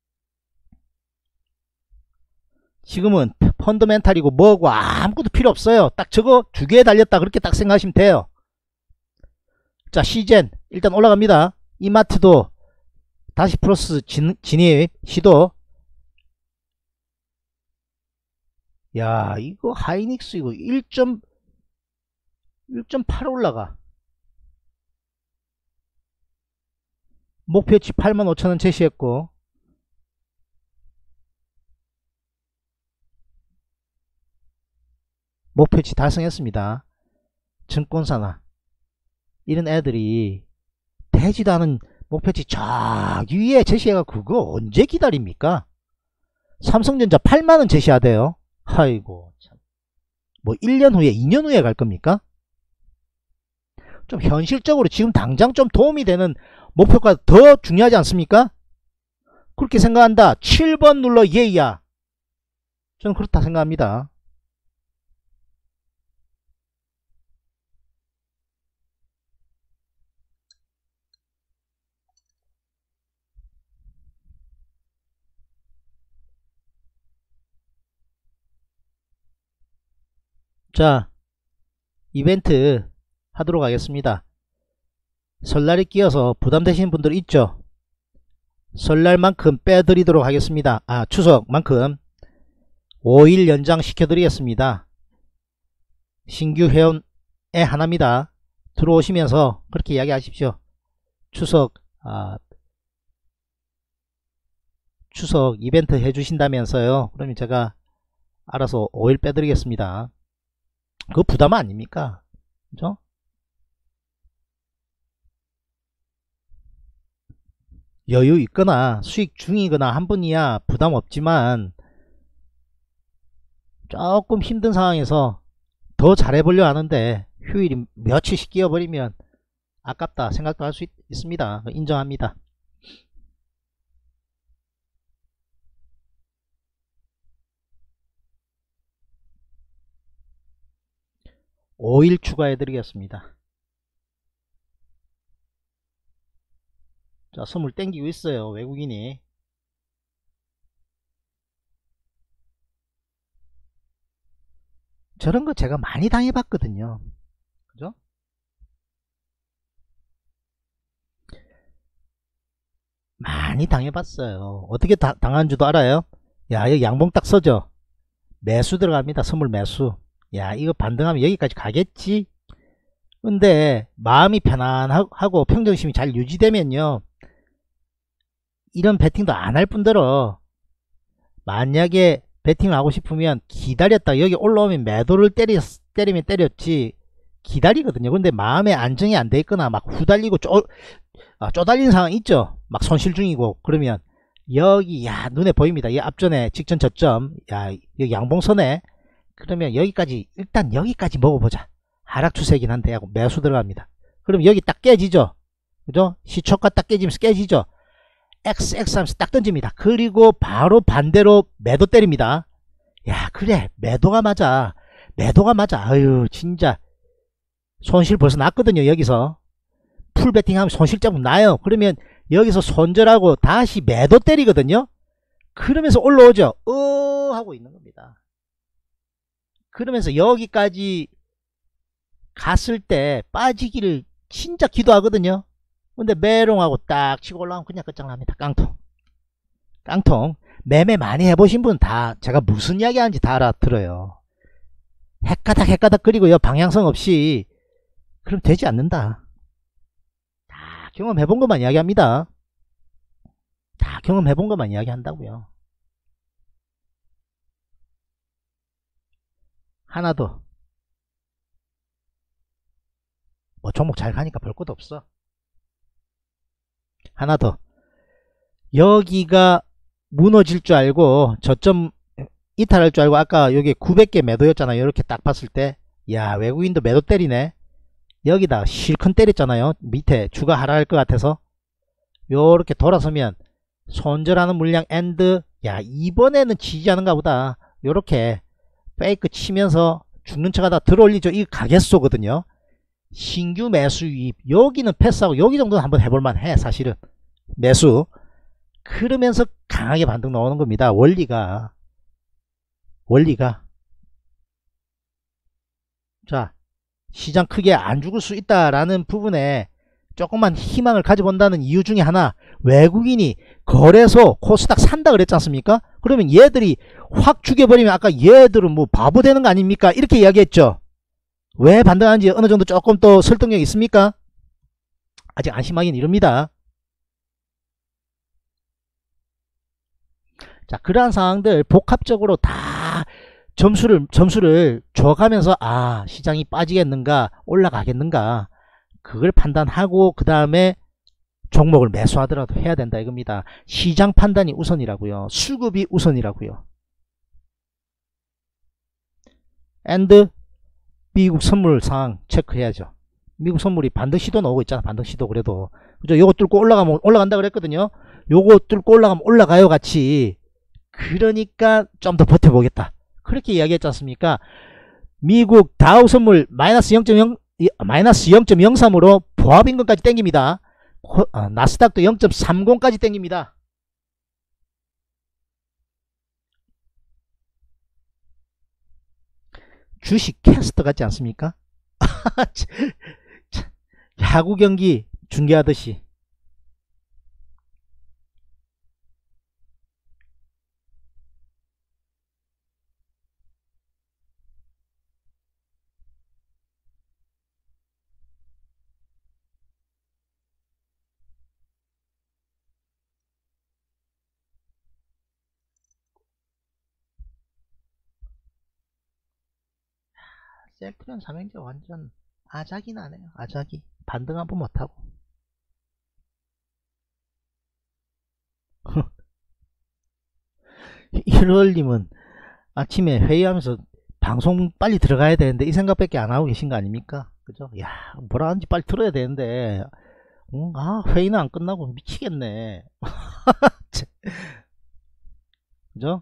지금은 펀더멘탈이고 뭐고 아무것도 필요 없어요. 딱 저거 두 개에 달렸다 그렇게 딱 생각하시면 돼요. 자, 시젠 일단 올라갑니다. 이마트도 다시 플러스 진, 진입 시도. 야, 이거 하이닉스 이거 일 점 팔 올라가. 목표치 팔만 오천 원 제시했고 목표치 달성했습니다. 증권사나 이런 애들이 되지도 않은 목표치 저기 위에 제시해가 그거 언제 기다립니까? 삼성전자 팔만 원 제시하대요. 아이고 참. 뭐 일 년 후에 이 년 후에 갈 겁니까? 좀 현실적으로 지금 당장 좀 도움이 되는 목표가 더 중요하지 않습니까? 그렇게 생각한다. 칠 번 눌러 예야. 저는 그렇다 생각합니다. 자, 이벤트 하도록 하겠습니다. 설날이 끼어서 부담되시는 분들 있죠? 설날만큼 빼드리도록 하겠습니다. 아, 추석만큼 오 일 연장 시켜드리겠습니다. 신규 회원에 하나입니다. 들어오시면서 그렇게 이야기하십시오. 추석 아, 추석 이벤트 해주신다면서요. 그러면 제가 알아서 오 일 빼드리겠습니다. 그거 부담 아닙니까? 그죠? 여유 있거나 수익 중이거나 한 분이야 부담 없지만 조금 힘든 상황에서 더 잘해보려 하는데 휴일이 며칠씩 끼어버리면 아깝다 생각도 할 수 있습니다. 인정합니다. 오 일 추가해 드리겠습니다. 자, 선물 땡기고 있어요. 외국인이. 저런 거 제가 많이 당해봤거든요. 그죠? 많이 당해봤어요. 어떻게 다, 당한 줄도 알아요? 야, 여기 양봉 딱 서죠? 매수 들어갑니다. 선물 매수. 야, 이거 반등하면 여기까지 가겠지? 근데 마음이 편안하고 평정심이 잘 유지되면요, 이런 베팅도 안 할 뿐더러 만약에 베팅을 하고 싶으면 기다렸다 여기 올라오면 매도를 때리, 때리면 때렸지 기다리거든요. 근데 마음에 안정이 안 돼 있거나 막 후달리고 쪼, 아, 쪼달리는 상황 있죠. 막 손실 중이고 그러면 여기 야 눈에 보입니다. 이 앞전에 직전 저점 야 여기 양봉선에 그러면 여기까지 일단 여기까지 먹어보자. 하락 추세이긴 한데 하고 매수 들어갑니다. 그럼 여기 딱 깨지죠. 그죠? 시초가 딱 깨지면서 깨지죠. 엑스 엑스 하면서 딱 던집니다. 그리고 바로 반대로 매도 때립니다. 야 그래 매도가 맞아. 매도가 맞아. 아유 진짜 손실 벌써 났거든요. 여기서 풀베팅 하면 손실 조금 나요. 그러면 여기서 손절하고 다시 매도 때리거든요. 그러면서 올라오죠. 어 하고 있는 겁니다. 그러면서 여기까지 갔을 때 빠지기를 진짜 기도하거든요. 근데 메롱하고 딱 치고 올라오면 그냥 끝장납니다. 깡통. 깡통. 매매 많이 해보신 분 다 제가 무슨 이야기 하는지 다 알아들어요. 헷가닥 헷가닥 그리고요 방향성 없이 그럼 되지 않는다. 다 경험해본 것만 이야기합니다. 다 경험해본 것만 이야기한다고요. 하나 더. 뭐 종목 잘 가니까 별 것도 없어. 하나 더. 여기가 무너질 줄 알고 저점 이탈할 줄 알고 아까 여기 구백 개 매도였잖아요. 이렇게 딱 봤을 때 야 외국인도 매도 때리네. 여기다 실컷 때렸잖아요. 밑에 주가 하락할 것 같아서 요렇게 돌아서면 손절하는 물량 엔드 야 이번에는 지지 않은가 보다. 요렇게 페이크 치면서 죽는 척 하다 들어올리죠. 이 가겠소거든요. 신규 매수 유입 여기는 패스하고 여기 정도는 한번 해볼만 해. 사실은 매수 그러면서 강하게 반등 나오는 겁니다. 원리가 원리가 자 시장 크게 안 죽을 수 있다라는 부분에 조금만 희망을 가져본다는 이유 중에 하나 외국인이 거래소 코스닥 산다 그랬지 않습니까? 그러면 얘들이 확 죽여버리면 아까 얘들은 뭐 바보 되는 거 아닙니까? 이렇게 이야기했죠. 왜 반등하는지 어느 정도 조금 또 설득력 있습니까? 아직 안심하긴 이릅니다. 자, 그러한 상황들 복합적으로 다 점수를 점수를 줘가면서 아 시장이 빠지겠는가 올라가겠는가 그걸 판단하고 그 다음에 종목을 매수하더라도 해야 된다 이겁니다. 시장 판단이 우선이라고요. 수급이 우선이라고요. and 미국 선물 상황 체크해야죠. 미국 선물이 반등 시도 나오고 있잖아. 반등 시도 그래도 그죠? 요거 뚫고 올라가면 올라간다 그랬거든요. 요거 뚫고 올라가면 올라가요 같이. 그러니까 좀 더 버텨보겠다. 그렇게 이야기했지 않습니까? 미국 다우 선물 마이너스 영 점 영 마이너스 영 점 영삼으로 보합임금까지 땡깁니다. 어, 나스닥도 영 점 삼공까지 땡깁니다. 주식 캐스터 같지 않습니까? 야구 경기 중계하듯이. 셀트리온 삼형제 완전 아작이 나네요. 아작이 반등 한번 못하고. 일월님은 아침에 회의하면서 방송 빨리 들어가야 되는데 이 생각밖에 안 하고 계신 거 아닙니까? 그죠? 야 뭐라 하는지 빨리 들어야 되는데 음, 아 회의는 안 끝나고 미치겠네. 그죠?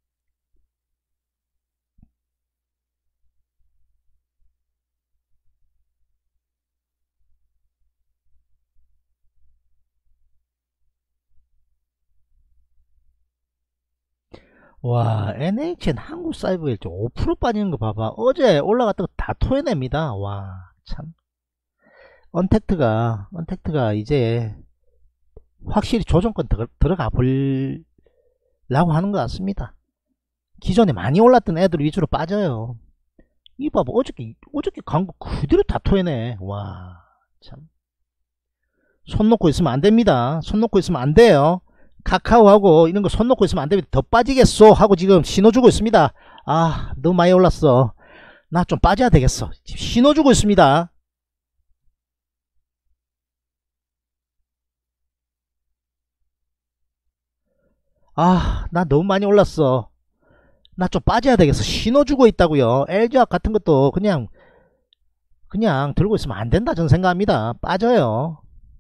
와 엔에이치엔 한국사이버일정 오 퍼센트 빠지는 거 봐봐. 어제 올라갔다가 다 토해냅니다. 와 참 언택트가 언택트가 이제 확실히 조정권 들, 들어가 보려고 하는 것 같습니다. 기존에 많이 올랐던 애들 위주로 빠져요. 이 봐봐 어저께 어저께 강국 그대로 다 토해내. 와 참 손 놓고 있으면 안 됩니다. 손 놓고 있으면 안 돼요. 카카오하고 이런 거 손 놓고 있으면 안 됩니다. 더 빠지겠소 하고 지금 신호 주고 있습니다. 아, 너무 많이 올랐어. 나 좀 빠져야 되겠어. 지금 신호 주고 있습니다. 아, 나 너무 많이 올랐어. 나 좀 빠져야 되겠어. 신호 주고 있다고요. 엘지화학 같은 것도 그냥 그냥 들고 있으면 안 된다 저는 생각합니다. 빠져요.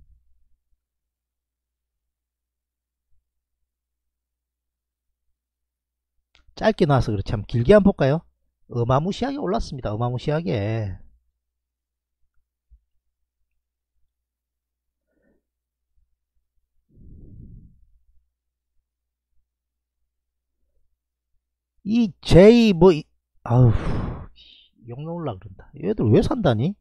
짧게 나와서 그렇지 한번 길게 한번 볼까요? 어마무시하게 올랐습니다. 어마무시하게. 이 J 뭐 이, 아우 욕 나올라 그런다. 얘들 왜 산다니?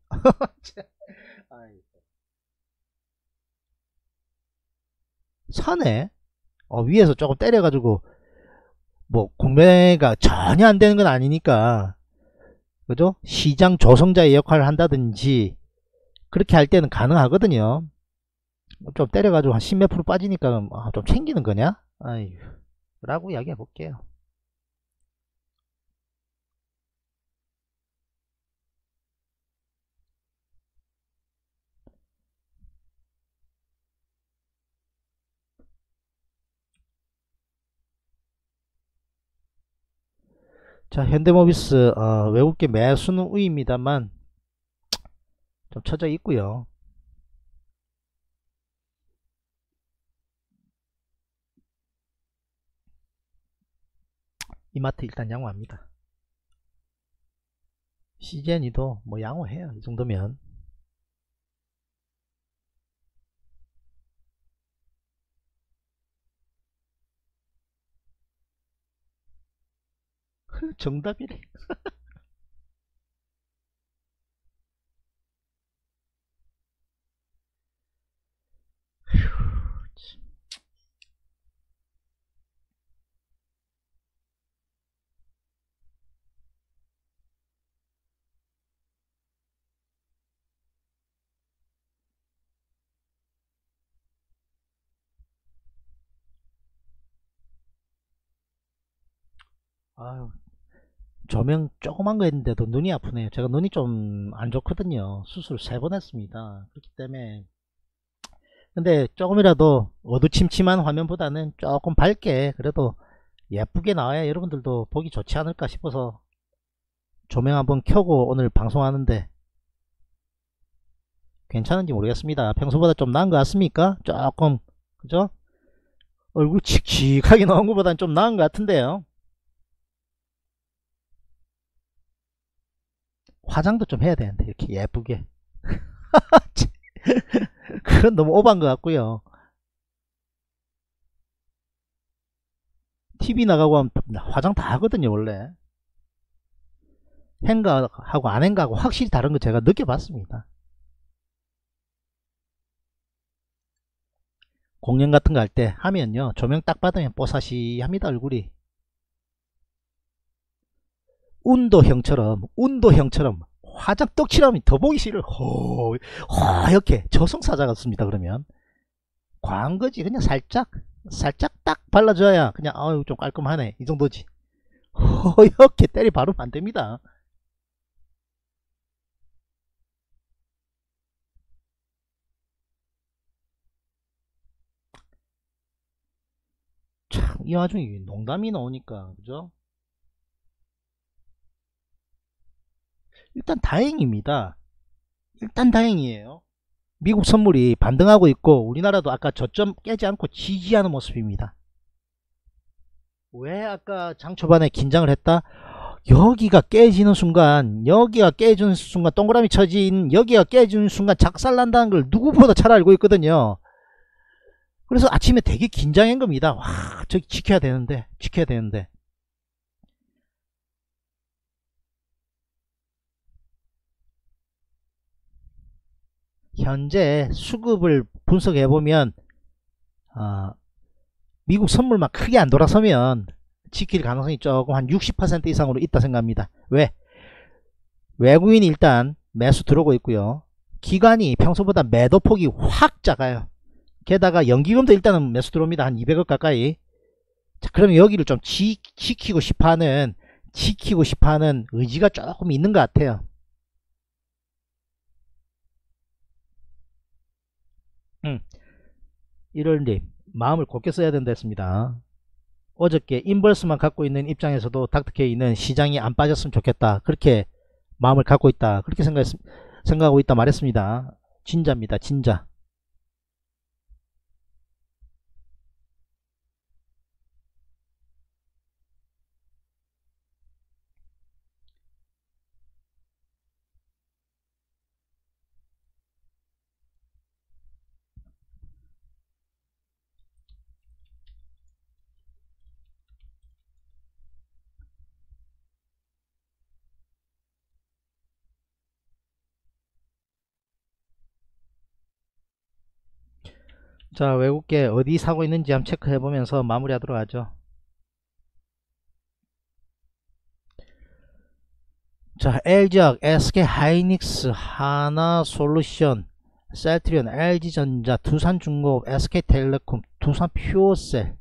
사네. 어, 위에서 조금 때려가지고 뭐 공매가 전혀 안 되는 건 아니니까 그죠? 시장 조성자의 역할을 한다든지 그렇게 할 때는 가능하거든요. 좀 때려가지고 한 십 몇 프로 빠지니까 아, 좀 챙기는 거냐? 아이 라고 이야기해 볼게요. 자, 현대모비스 어, 외국계 매수는 우입니다만 좀 처져 있고요. 이마트 일단 양호합니다. 씨지엔이도 뭐 양호해요. 이 정도면. 정답이래. 아유, 조명 조그만 거 했는데도 눈이 아프네요. 제가 눈이 좀 안 좋거든요. 수술 세 번 했습니다. 그렇기 때문에 근데 조금이라도 어두침침한 화면보다는 조금 밝게 그래도 예쁘게 나와야 여러분들도 보기 좋지 않을까 싶어서 조명 한번 켜고 오늘 방송하는데 괜찮은지 모르겠습니다. 평소보다 좀 나은 것 같습니까? 조금 그죠? 얼굴 칙칙하게 나온 것보다는 좀 나은 것 같은데요. 화장도 좀 해야 되는데 이렇게 예쁘게 그건 너무 오버한 것 같고요. 티비 나가고 하면 화장 다 하거든요. 원래 행가하고 안 행가하고 확실히 다른 거 제가 느껴봤습니다. 공연 같은 거 할 때 하면요 조명 딱 받으면 뽀사시합니다. 얼굴이 운도형처럼 운도형처럼 화장 떡칠하면 더 보기 싫어. 호, 허옇게 저승사자 같습니다. 그러면 과한 거지. 그냥 살짝 살짝 딱 발라줘야 그냥 아유 좀 깔끔하네 이 정도지. 허옇게 때리 바르면 안 됩니다. 참 이 와중에 농담이 나오니까 그죠? 일단 다행입니다. 일단 다행이에요. 미국 선물이 반등하고 있고 우리나라도 아까 저점 깨지 않고 지지하는 모습입니다. 왜 아까 장 초반에 긴장을 했다? 여기가 깨지는 순간 여기가 깨지는 순간 동그라미 쳐진 여기가 깨지는 순간 작살난다는 걸 누구보다 잘 알고 있거든요. 그래서 아침에 되게 긴장한 겁니다. 와 저기 지켜야 되는데 지켜야 되는데 현재 수급을 분석해보면 어, 미국 선물만 크게 안 돌아서면 지킬 가능성이 조금 한 육십 퍼센트 이상으로 있다 생각합니다. 왜? 외국인이 일단 매수 들어오고 있고요. 기관이 평소보다 매도폭이 확 작아요. 게다가 연기금도 일단은 매수 들어옵니다. 한 이백억 가까이. 자, 그러면 여기를 좀 지, 지키고 싶어하는 지키고 싶어하는 의지가 조금 있는 것 같아요. 음, 일월님 마음을 곱게 써야 된다 했습니다. 어저께 인버스만 갖고 있는 입장에서도 닥터케이는 시장이 안 빠졌으면 좋겠다, 그렇게 마음을 갖고 있다, 그렇게 생각, 생각하고 있다 말했습니다. 진짜입니다. 진짜. 자, 외국계 어디 사고 있는지 한번 체크해 보면서 마무리하도록 하죠. 자, 엘지학, 에스케이하이닉스, 하나솔루션, 셀트리온, 엘지전자, 두산중공업, 에스케이텔레콤, 두산퓨어셀,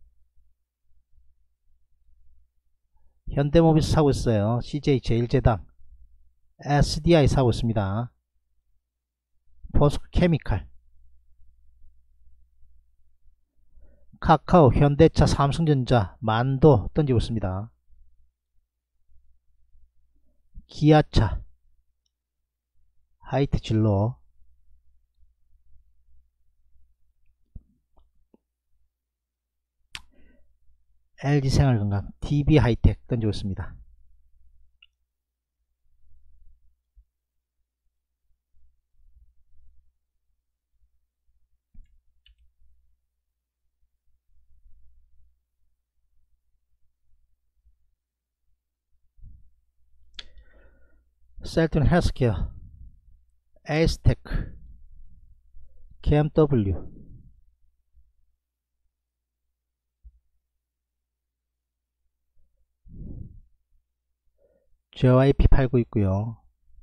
현대모비스 사고 있어요. 씨제이제일제당, 에스디아이 사고 있습니다. 포스코케미칼, 카카오, 현대차, 삼성전자, 만도 던지고 있습니다. 기아차, 하이트진로, 엘지생활건강, 디비하이텍 던지고 있습니다. 셀트리온 헬스케어, 에이스테크, 케이엠더블유, 제이와이피 팔고 있고요.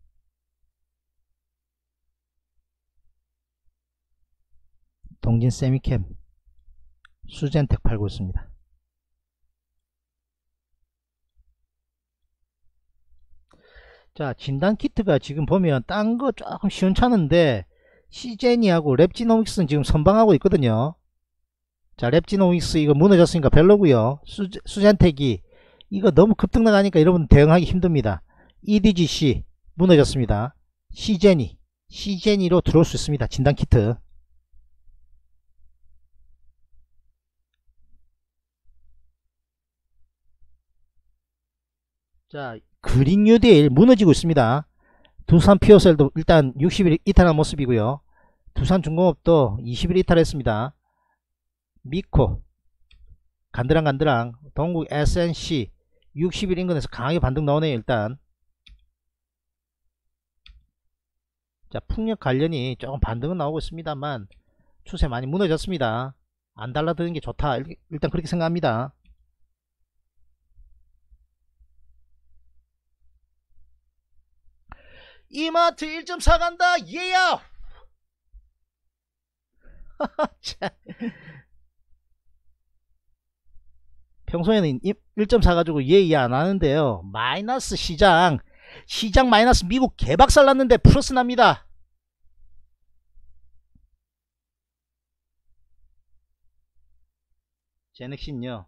동진 세미캠, 수젠텍 팔고 있습니다. 자, 진단키트가 지금 보면 딴 거 조금 시원찮은데 시제니하고 랩지노믹스는 지금 선방하고 있거든요. 자, 랩지노믹스 이거 무너졌으니까 별로고요. 수, 수젠텍이 이거 너무 급등 나가니까 여러분 대응하기 힘듭니다. 이디지씨 무너졌습니다. 시제니 시제니로 들어올 수 있습니다. 진단키트. 자, 그린 뉴딜 무너지고 있습니다. 두산 피어셀도 일단 육십 일 이탈한 모습이고요. 두산중공업도 이십 일 이탈했습니다. 미코 간드랑간드랑, 동국 에스엔씨 육십 일 인근에서 강하게 반등 나오네요. 일단 자, 풍력 관련이 조금 반등은 나오고 있습니다만 추세 많이 무너졌습니다. 안 달라드는 게 좋다, 일단 그렇게 생각합니다. 이마트 일 점 사 간다. 예야. 평소에는 일 점 사 가지고 예예 안 하는데요. 마이너스 시장 시장 마이너스 미국 개박살 났는데 플러스 납니다. 제넥신요,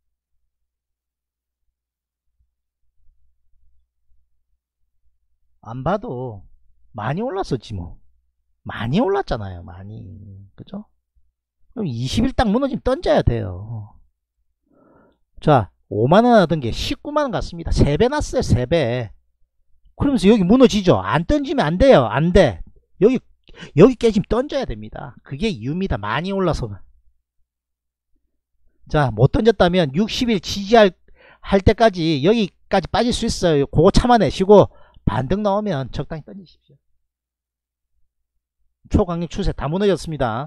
안 봐도 많이 올랐었지 뭐. 많이 올랐잖아요. 많이. 그죠? 그럼 이십 일 딱 무너지면 던져야 돼요. 자, 오만원 하던 게 십구만원 갔습니다. 세 배 났어요. 세 배. 그러면서 여기 무너지죠. 안 던지면 안 돼요. 안 돼. 여기 여기 깨지면 던져야 됩니다. 그게 이유입니다. 많이 올라서. 자, 못 던졌다면 육십 일 지지할 할 때까지 여기까지 빠질 수 있어요. 그거 참아내시고 반등 나오면 적당히 던지십시오. 초강력 추세 다 무너졌습니다.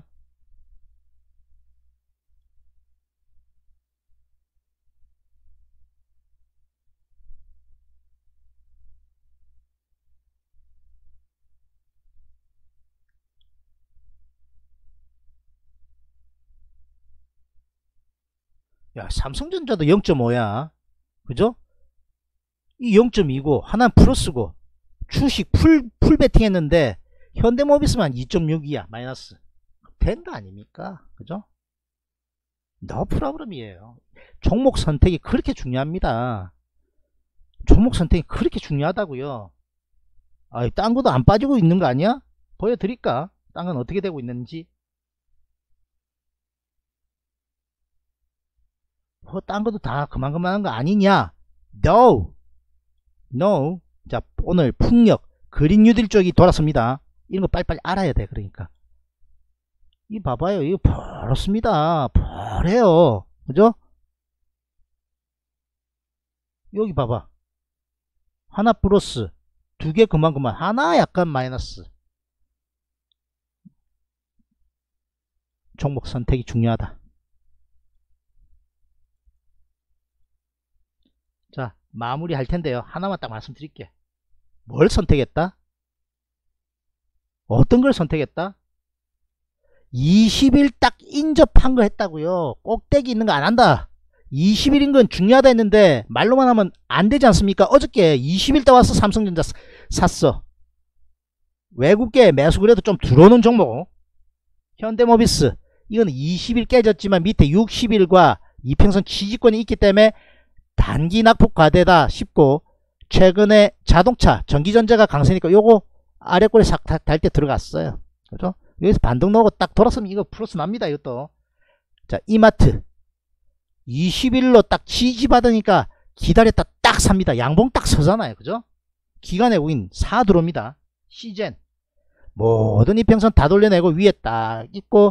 야, 삼성전자도 영 점 오야. 그죠? 이 영 점 이고 하나는 플러스고 주식 풀, 풀 베팅 했는데 현대모비스만 이 점 육이야. 마이너스. 된 거 아닙니까? 그죠? 노 프로블럼이에요. 종목 선택이 그렇게 중요합니다. 종목 선택이 그렇게 중요하다고요. 아, 딴 것도 안 빠지고 있는 거 아니야? 보여드릴까? 딴 건 어떻게 되고 있는지. 뭐, 딴 것도 다 그만그만한 거 아니냐? No! No! 자, 오늘 풍력, 그린 뉴딜 쪽이 돌아섭니다. 이런 거 빨리빨리 알아야 돼, 그러니까. 이 봐봐요. 이거 벌었습니다. 벌해요. 그죠? 여기 봐봐. 하나 플러스, 두 개 그만그만, 하나 약간 마이너스. 종목 선택이 중요하다. 자, 마무리 할 텐데요. 하나만 딱 말씀드릴게. 뭘 선택했다? 어떤 걸 선택했다? 이십 일 딱 인접한 거 했다고요. 꼭대기 있는 거 안 한다. 이십 일인 건 중요하다 했는데 말로만 하면 안 되지 않습니까? 어저께 이십 일 때 와서 삼성전자 샀어. 외국계 매수 그래도 좀 들어오는 종목. 현대모비스 이건 이십 일 깨졌지만 밑에 육십 일과 이평선 지지권이 있기 때문에 단기 낙폭 과대다 싶고, 최근에 자동차 전기전자가 강세니까 요거 아래꼬리 싹 달 때 들어갔어요. 그죠? 여기서 반등 나오고 딱 돌았으면 이거 플러스 납니다. 이것도. 자, 이마트 이십 일로 딱 지지받으니까 기다렸다 딱 삽니다. 양봉 딱 서잖아요. 그죠? 기관 외국인 사 들어옵니다. 시젠 모든 이평선 다 돌려내고 위에 딱 있고,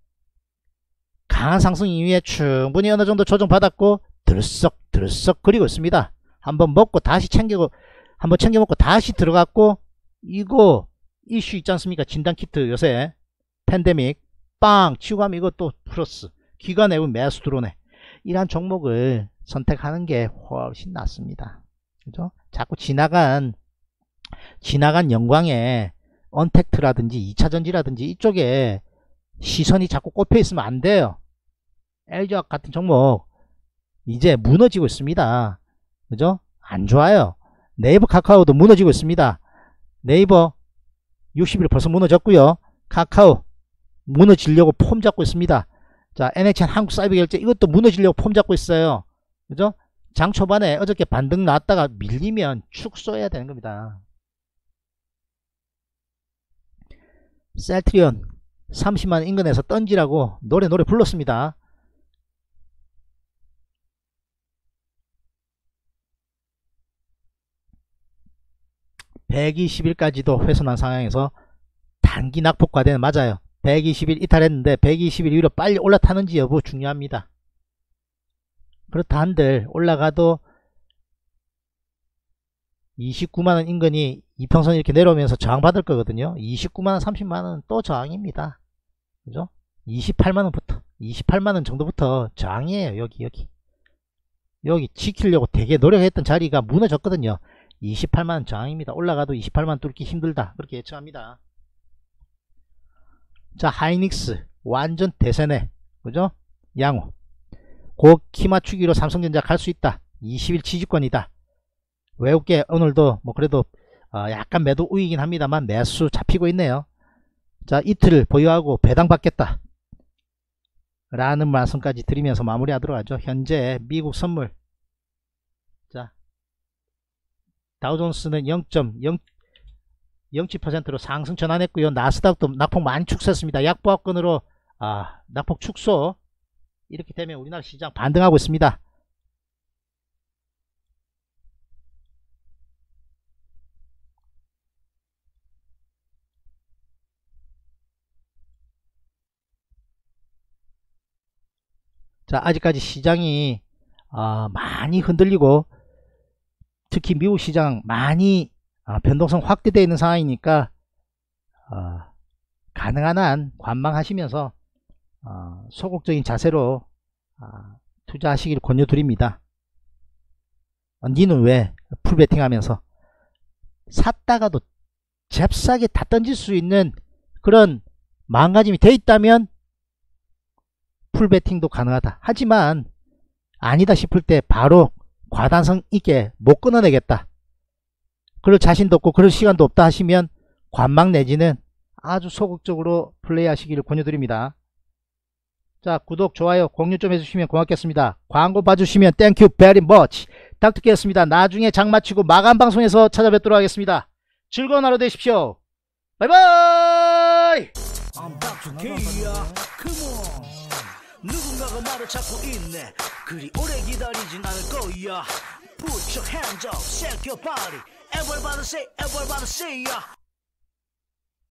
강한 상승 이후에 충분히 어느 정도 조정받았고 들썩 들썩 그리고 있습니다. 한번 먹고 다시 챙기고, 한번 챙겨 먹고 다시 들어갔고, 이거 이슈 있지 않습니까? 진단키트 요새 팬데믹 빵 치고 가면 이것도 플러스, 기관 외국인 매수 들어오네. 이러한 종목을 선택하는 게 훨씬 낫습니다. 그죠? 자꾸 지나간 지나간 영광에 언택트라든지 이차전지라든지 이쪽에 시선이 자꾸 꼽혀 있으면 안 돼요. 엘지화학 같은 종목 이제 무너지고 있습니다. 그죠? 안 좋아요. 네이버 카카오도 무너지고 있습니다. 네이버 육십 일 벌써 무너졌고요. 카카오 무너지려고 폼 잡고 있습니다. 자, 엔에이치엔 한국사이버결제 이것도 무너지려고 폼 잡고 있어요. 그죠? 장 초반에 어저께 반등 나왔다가 밀리면 축소해야 되는 겁니다. 셀트리온 삼십만 원 인근에서 던지라고 노래 노래 불렀습니다. 백이십 일까지도 훼손한 상황에서 단기 낙폭 과대는 맞아요. 백이십 일 이탈했는데 백이십 일 위로 빨리 올라타는지 여부 중요합니다. 그렇다 한들 올라가도 이십구만 원 인근이 이평선 이렇게 내려오면서 저항받을 거거든요. 이십구만 원 삼십만 원 또 저항입니다. 그죠? 이십팔만 원부터 이십팔만 원 정도부터 저항이에요. 여기 여기 여기 지키려고 되게 노력했던 자리가 무너졌거든요. 이십팔만 원 저항입니다. 올라가도 이십팔만 원 뚫기 힘들다, 그렇게 예측합니다. 자, 하이닉스 완전 대세네. 그죠? 양호 고 키 맞추기로 삼성전자 갈 수 있다. 이십 일 지지권이다. 외국계 오늘도 뭐 그래도 어 약간 매도 우위긴 합니다만 매수 잡히고 있네요. 자, 이틀 보유하고 배당 받겠다 라는 말씀까지 드리면서 마무리하도록 하죠. 현재 미국 선물, 자, 다우존스는 영 점 영칠 퍼센트로 상승 전환했고요. 나스닥도 낙폭 많이 축소했습니다. 약보합권으로 아, 낙폭 축소. 이렇게 되면 우리나라 시장 반등하고 있습니다. 자, 아직까지 시장이 어, 많이 흔들리고 특히 미국 시장 많이 어, 변동성 확대되어 있는 상황이니까 어, 가능한 한 관망하시면서 어, 소극적인 자세로 어, 투자하시길 권유드립니다. 어, 니는 왜 풀베팅 하면서 샀다가도 잽싸게 다 던질 수 있는 그런 마음가짐이 되어 있다면 풀베팅도 가능하다. 하지만 아니다 싶을 때 바로 과단성 있게 못 끊어내겠다, 그럴 자신도 없고 그럴 시간도 없다 하시면 관망 내지는 아주 소극적으로 플레이 하시기를 권유드립니다. 자, 구독, 좋아요, 공유 좀 해주시면 고맙겠습니다. 광고 봐주시면 땡큐 베리 머치. 닥터케였습니다. 나중에 장 마치고 마감 방송에서 찾아뵙도록 하겠습니다. 즐거운 하루 되십시오. 바이바이. I'm 닥터 K야. Come on. 누군가가 말을 찾고 있네. 그리 오래 기다리진 않을 거야. Put your hands up, shake your body. Everybody say, everybody say, yeah.